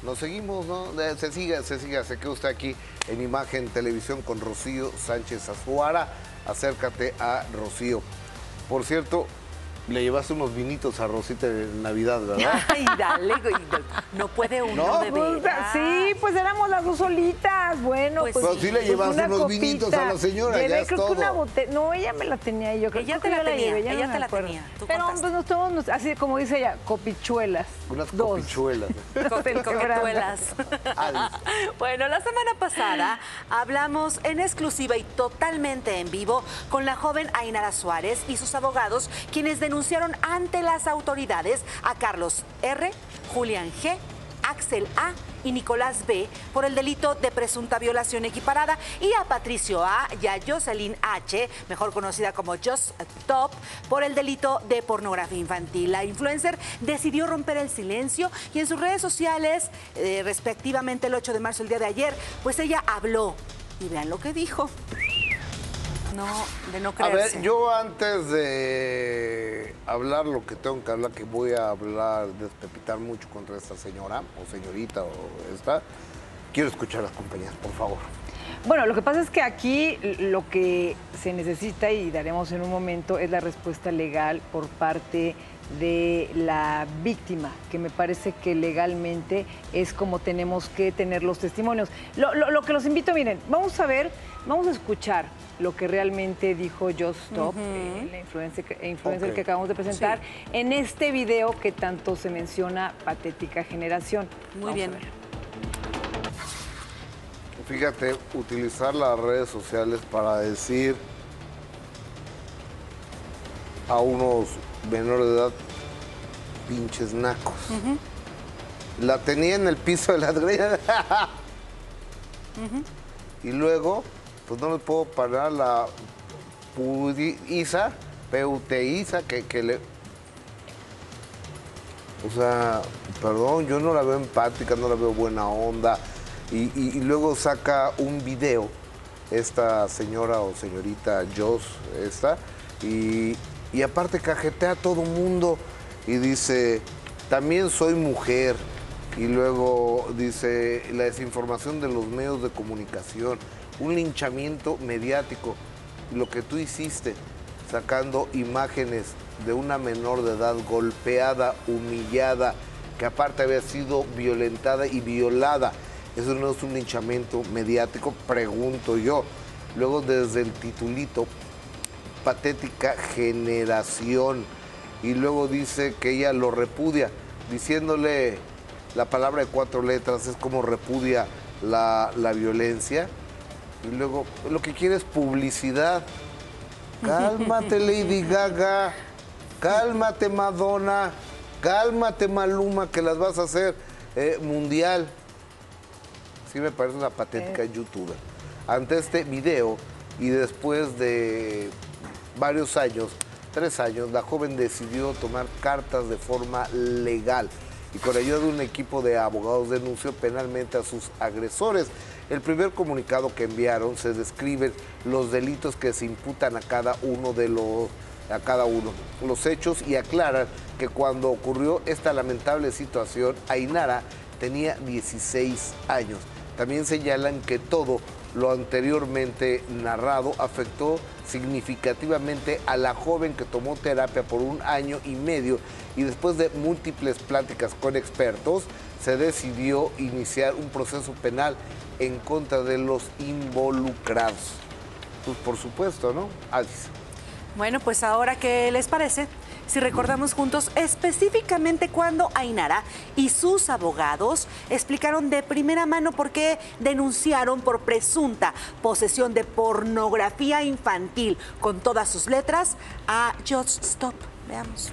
nos seguimos, ¿no? Eh, Se siga, se siga, se queda usted aquí en Imagen Televisión con Rocío Sánchez Azuara. Acércate a Rocío. Por cierto, le llevaste unos vinitos a Rosita en Navidad, ¿verdad? Ay, dale, güey. No puede uno ¿No? de Pues, veras. sí, pues éramos las dos solitas. Bueno, Pues pues. Pero sí le pues llevaste una unos copita. vinitos a la señora, Llevé, ya es creo todo. que una botella. No, ella me la tenía yo. Creo Ella que te yo la tenía, llevé, ya ella no te me la acuerdo. tenía, tú Pero contaste. pues nos tomamos, así como dice ella, copichuelas. Unas Dos. copichuelas. Coque- coquetuelas. Ah, Bueno, la semana pasada hablamos en exclusiva y totalmente en vivo con la joven Ainara Suárez y sus abogados, quienes denunciaron ante las autoridades a Carlos R., Julián G., Axel A. y Nicolás B. por el delito de presunta violación equiparada y a Patricio A. y a Jocelyn H., mejor conocida como Just Top, por el delito de pornografía infantil. La influencer decidió romper el silencio y en sus redes sociales, eh, respectivamente el ocho de marzo, el día de ayer, pues ella habló. Y vean lo que dijo. No, de no A creerse. ver, yo antes de hablar lo que tengo que hablar, que voy a hablar, despepitar mucho contra esta señora, o señorita, o esta, quiero escuchar a las compañías, por favor. Bueno, lo que pasa es que aquí lo que se necesita, y daremos en un momento, es la respuesta legal por parte de la víctima, que me parece que legalmente es como tenemos que tener los testimonios. Lo, lo- lo que los invito, miren, vamos a ver, vamos a escuchar lo que realmente dijo Just Stop, Ujú. eh, la influencer, que- influencer Ok. que acabamos de presentar, Sí. en este video que tanto se menciona, Patética Generación. Muy Vamos a bien. ver. Fíjate, utilizar las redes sociales para decir a unos menores de edad, pinches nacos. La tenía en el piso de las greñas. Y luego, pues no le puedo parar la pudiza, peuteiza, que, que le... O sea, perdón, yo no la veo empática, no la veo buena onda. Y, y- y luego saca un video, esta señora o señorita Jos, esta, y, y aparte cajetea a todo mundo y dice, también soy mujer. Y luego dice, la desinformación de los medios de comunicación, un linchamiento mediático, lo que tú hiciste, sacando imágenes de una menor de edad golpeada, humillada, que aparte había sido violentada y violada. Eso no es un linchamiento mediático, pregunto yo. Luego desde el titulito, Patética Generación. Y luego dice que ella lo repudia, diciéndole la palabra de cuatro letras, es como repudia la, la violencia. Y luego lo que quiere es publicidad. Cálmate, Lady Gaga. Cálmate, Madonna. Cálmate, Maluma, que las vas a hacer eh, mundial. Sí me parece una patética youtuber. Ante este video y después de varios años, tres años, la joven decidió tomar cartas de forma legal y con ayuda de un equipo de abogados denunció penalmente a sus agresores. El primer comunicado que enviaron se describen los delitos que se imputan a cada uno de los a cada uno los hechos y aclaran que cuando ocurrió esta lamentable situación, Ainara tenía dieciséis años. También señalan que todo lo anteriormente narrado afectó significativamente a la joven que tomó terapia por un año y medio y después de múltiples pláticas con expertos se decidió iniciar un proceso penal en contra de los involucrados. Pues por supuesto, ¿no? Alice. Bueno, pues ahora, ¿qué les parece? Si recordamos juntos específicamente cuando Ainara y sus abogados explicaron de primera mano por qué denunciaron por presunta posesión de pornografía infantil con todas sus letras a Just Stop. Veamos.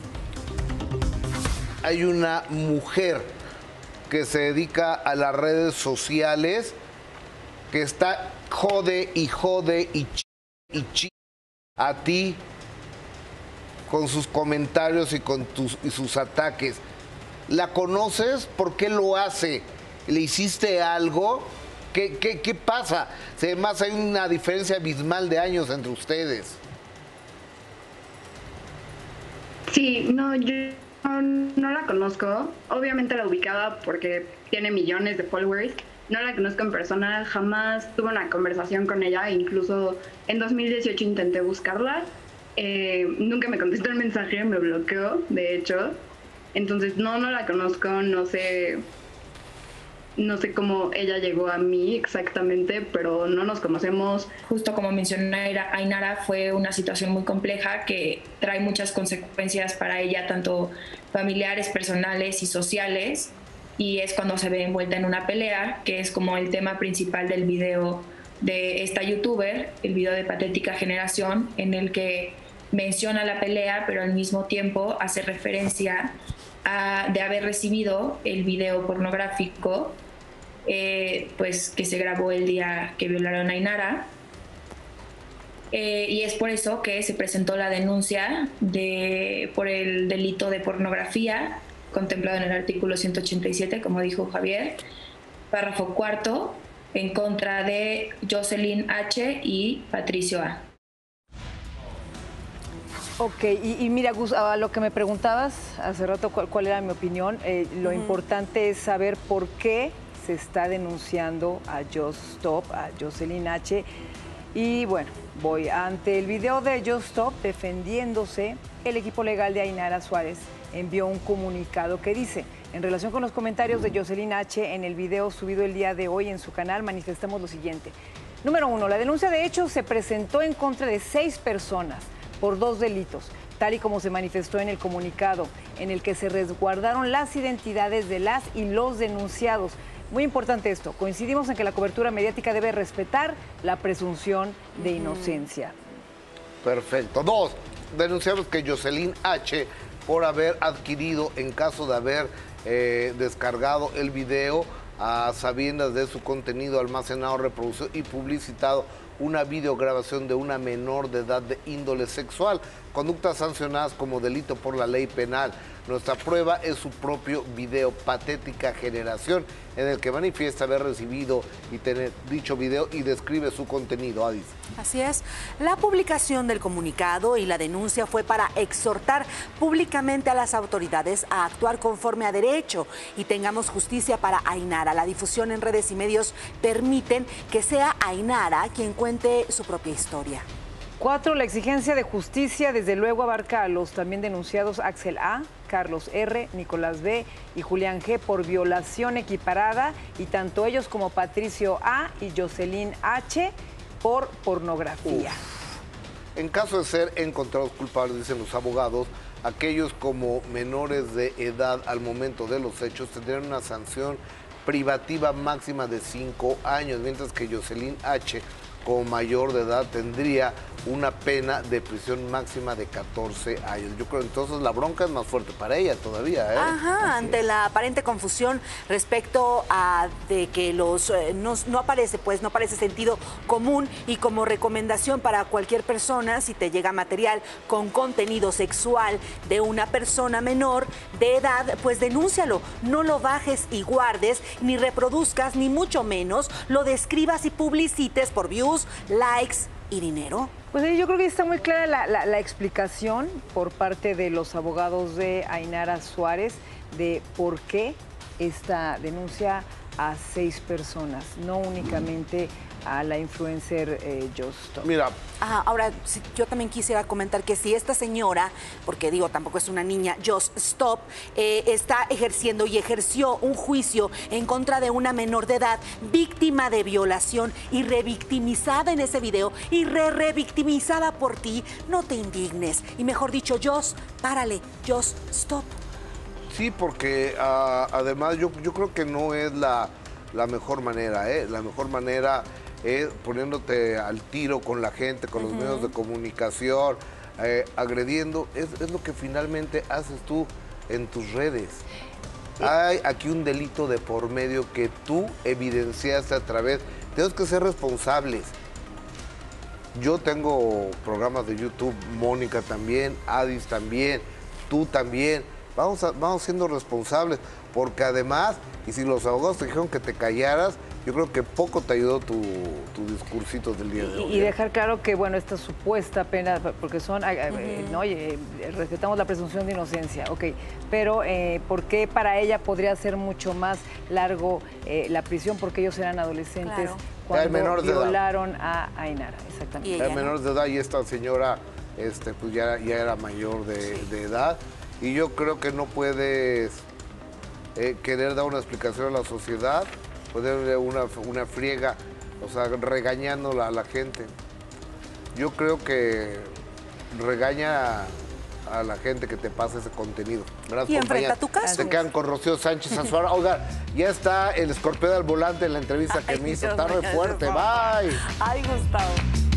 Hay una mujer que se dedica a las redes sociales que está jode y jode y ch y ch a ti con sus comentarios y con tus y sus ataques. ¿La conoces? ¿Por qué lo hace? ¿Le hiciste algo? ¿Qué, qué, qué pasa? Además hay una diferencia abismal de años entre ustedes. Sí, no, yo, No, no la conozco. Obviamente la ubicaba porque tiene millones de followers. No la conozco en persona, jamás tuve una conversación con ella. Incluso en dos mil dieciocho intenté buscarla. Eh, nunca me contestó el mensaje, me bloqueó, de hecho. Entonces, no, no la conozco, no sé... No sé cómo ella llegó a mí exactamente, pero no nos conocemos. Justo como mencionó Ainara, fue una situación muy compleja que trae muchas consecuencias para ella, tanto familiares, personales y sociales, y es cuando se ve envuelta en una pelea, que es como el tema principal del video de esta youtuber, el video de Patética Generación, en el que menciona la pelea, pero al mismo tiempo hace referencia a, de haber recibido el video pornográfico Eh, pues que se grabó el día que violaron a Ainara, eh, y es por eso que se presentó la denuncia de, por el delito de pornografía contemplado en el artículo ciento ochenta y siete, como dijo Javier, párrafo cuarto, en contra de Jocelyn H. y Patricio A. Ok, y, y mira, Gus, a lo que me preguntabas hace rato cuál, cuál era mi opinión, eh, lo uh-huh. importante es saber por qué se está denunciando a Just Stop, a Jocelyn H. Y bueno, voy ante el video de Just Stop defendiéndose, el equipo legal de Ainara Suárez envió un comunicado que dice: en relación con los comentarios de Jocelyn H. en el video subido el día de hoy en su canal, manifestamos lo siguiente. Número uno, la denuncia de hecho se presentó en contra de seis personas por dos delitos, tal y como se manifestó en el comunicado, en el que se resguardaron las identidades de las y los denunciados. Muy importante esto, coincidimos en que la cobertura mediática debe respetar la presunción de inocencia. Perfecto. Dos, denunciamos que Jocelyn H., por haber adquirido, en caso de haber eh, descargado el video a sabiendas de su contenido almacenado, reproducido y publicitado una videograbación de una menor de edad de índole sexual, conductas sancionadas como delito por la ley penal. Nuestra prueba es su propio video, Patética Generación, en el que manifiesta haber recibido y tener dicho video y describe su contenido. Adis. Así es. La publicación del comunicado y la denuncia fue para exhortar públicamente a las autoridades a actuar conforme a derecho y tengamos justicia para Ainara. La difusión en redes y medios permiten que sea Ainara quien cuente su propia historia. Cuatro, la exigencia de justicia desde luego abarca a los también denunciados Axel A., Carlos R., Nicolás B. y Julián G. por violación equiparada, y tanto ellos como Patricio A. y Jocelyn H. por pornografía. Uf. En caso de ser encontrados culpables, dicen los abogados, aquellos como menores de edad al momento de los hechos tendrían una sanción privativa máxima de cinco años, mientras que Jocelyn H., como mayor de edad, tendría una pena de prisión máxima de catorce años. Yo creo entonces la bronca es más fuerte para ella todavía, ¿eh? Ajá, Así ante es. la aparente confusión respecto a de que los eh, no, no aparece, pues no aparece sentido común, y como recomendación para cualquier persona, si te llega material con contenido sexual de una persona menor de edad, pues denúncialo, no lo bajes y guardes, ni reproduzcas, ni mucho menos lo describas y publicites por views, likes y dinero. Pues yo creo que está muy clara la, la, la explicación por parte de los abogados de Ainara Suárez de por qué esta denuncia a seis personas, no únicamente a la influencer eh, Just Stop. Mira. Ajá, ahora, si, yo también quisiera comentar que si esta señora, porque digo, tampoco es una niña, Just Stop, eh, está ejerciendo y ejerció un juicio en contra de una menor de edad, víctima de violación y revictimizada en ese video y re-revictimizada por ti, no te indignes. Y mejor dicho, Just, párale, Just Stop. Sí, porque uh, además yo, yo creo que no es la, la mejor manera, ¿eh? La mejor manera es poniéndote al tiro con la gente, con los uh-huh. medios de comunicación, eh, agrediendo, es, es lo que finalmente haces tú en tus redes. Hay aquí un delito de por medio que tú evidenciaste a través, tenemos que ser responsables. Yo tengo programas de YouTube, Mónica también, Adis también, tú también. Vamos, a, vamos siendo responsables, porque además, y si los abogados te dijeron que te callaras, yo creo que poco te ayudó tu, tu discursito del día de hoy. Y dejar claro que, bueno, esta supuesta pena, porque son, Uh-huh. ¿no? Oye, respetamos la presunción de inocencia, ok, pero eh, ¿por qué para ella podría ser mucho más largo eh, la prisión? Porque ellos eran adolescentes Claro. cuando menor de edad. violaron a Ainara, exactamente. Era menor de edad y esta señora este, pues ya, ya era mayor de, de edad. Y yo creo que no puedes eh, querer dar una explicación a la sociedad, ponerle una, una friega, o sea, regañándola a la gente. Yo creo que regaña a, a la gente que te pasa ese contenido. Gracias, Y enfrenta compañeras. tu caso. Se quedan con Rocío Sánchez Azuara. Oiga, ya está el escorpión al volante en la entrevista que Ay, me hizo. Dios Está re mío, fuerte. por favor. Bye. Ay, Gustavo.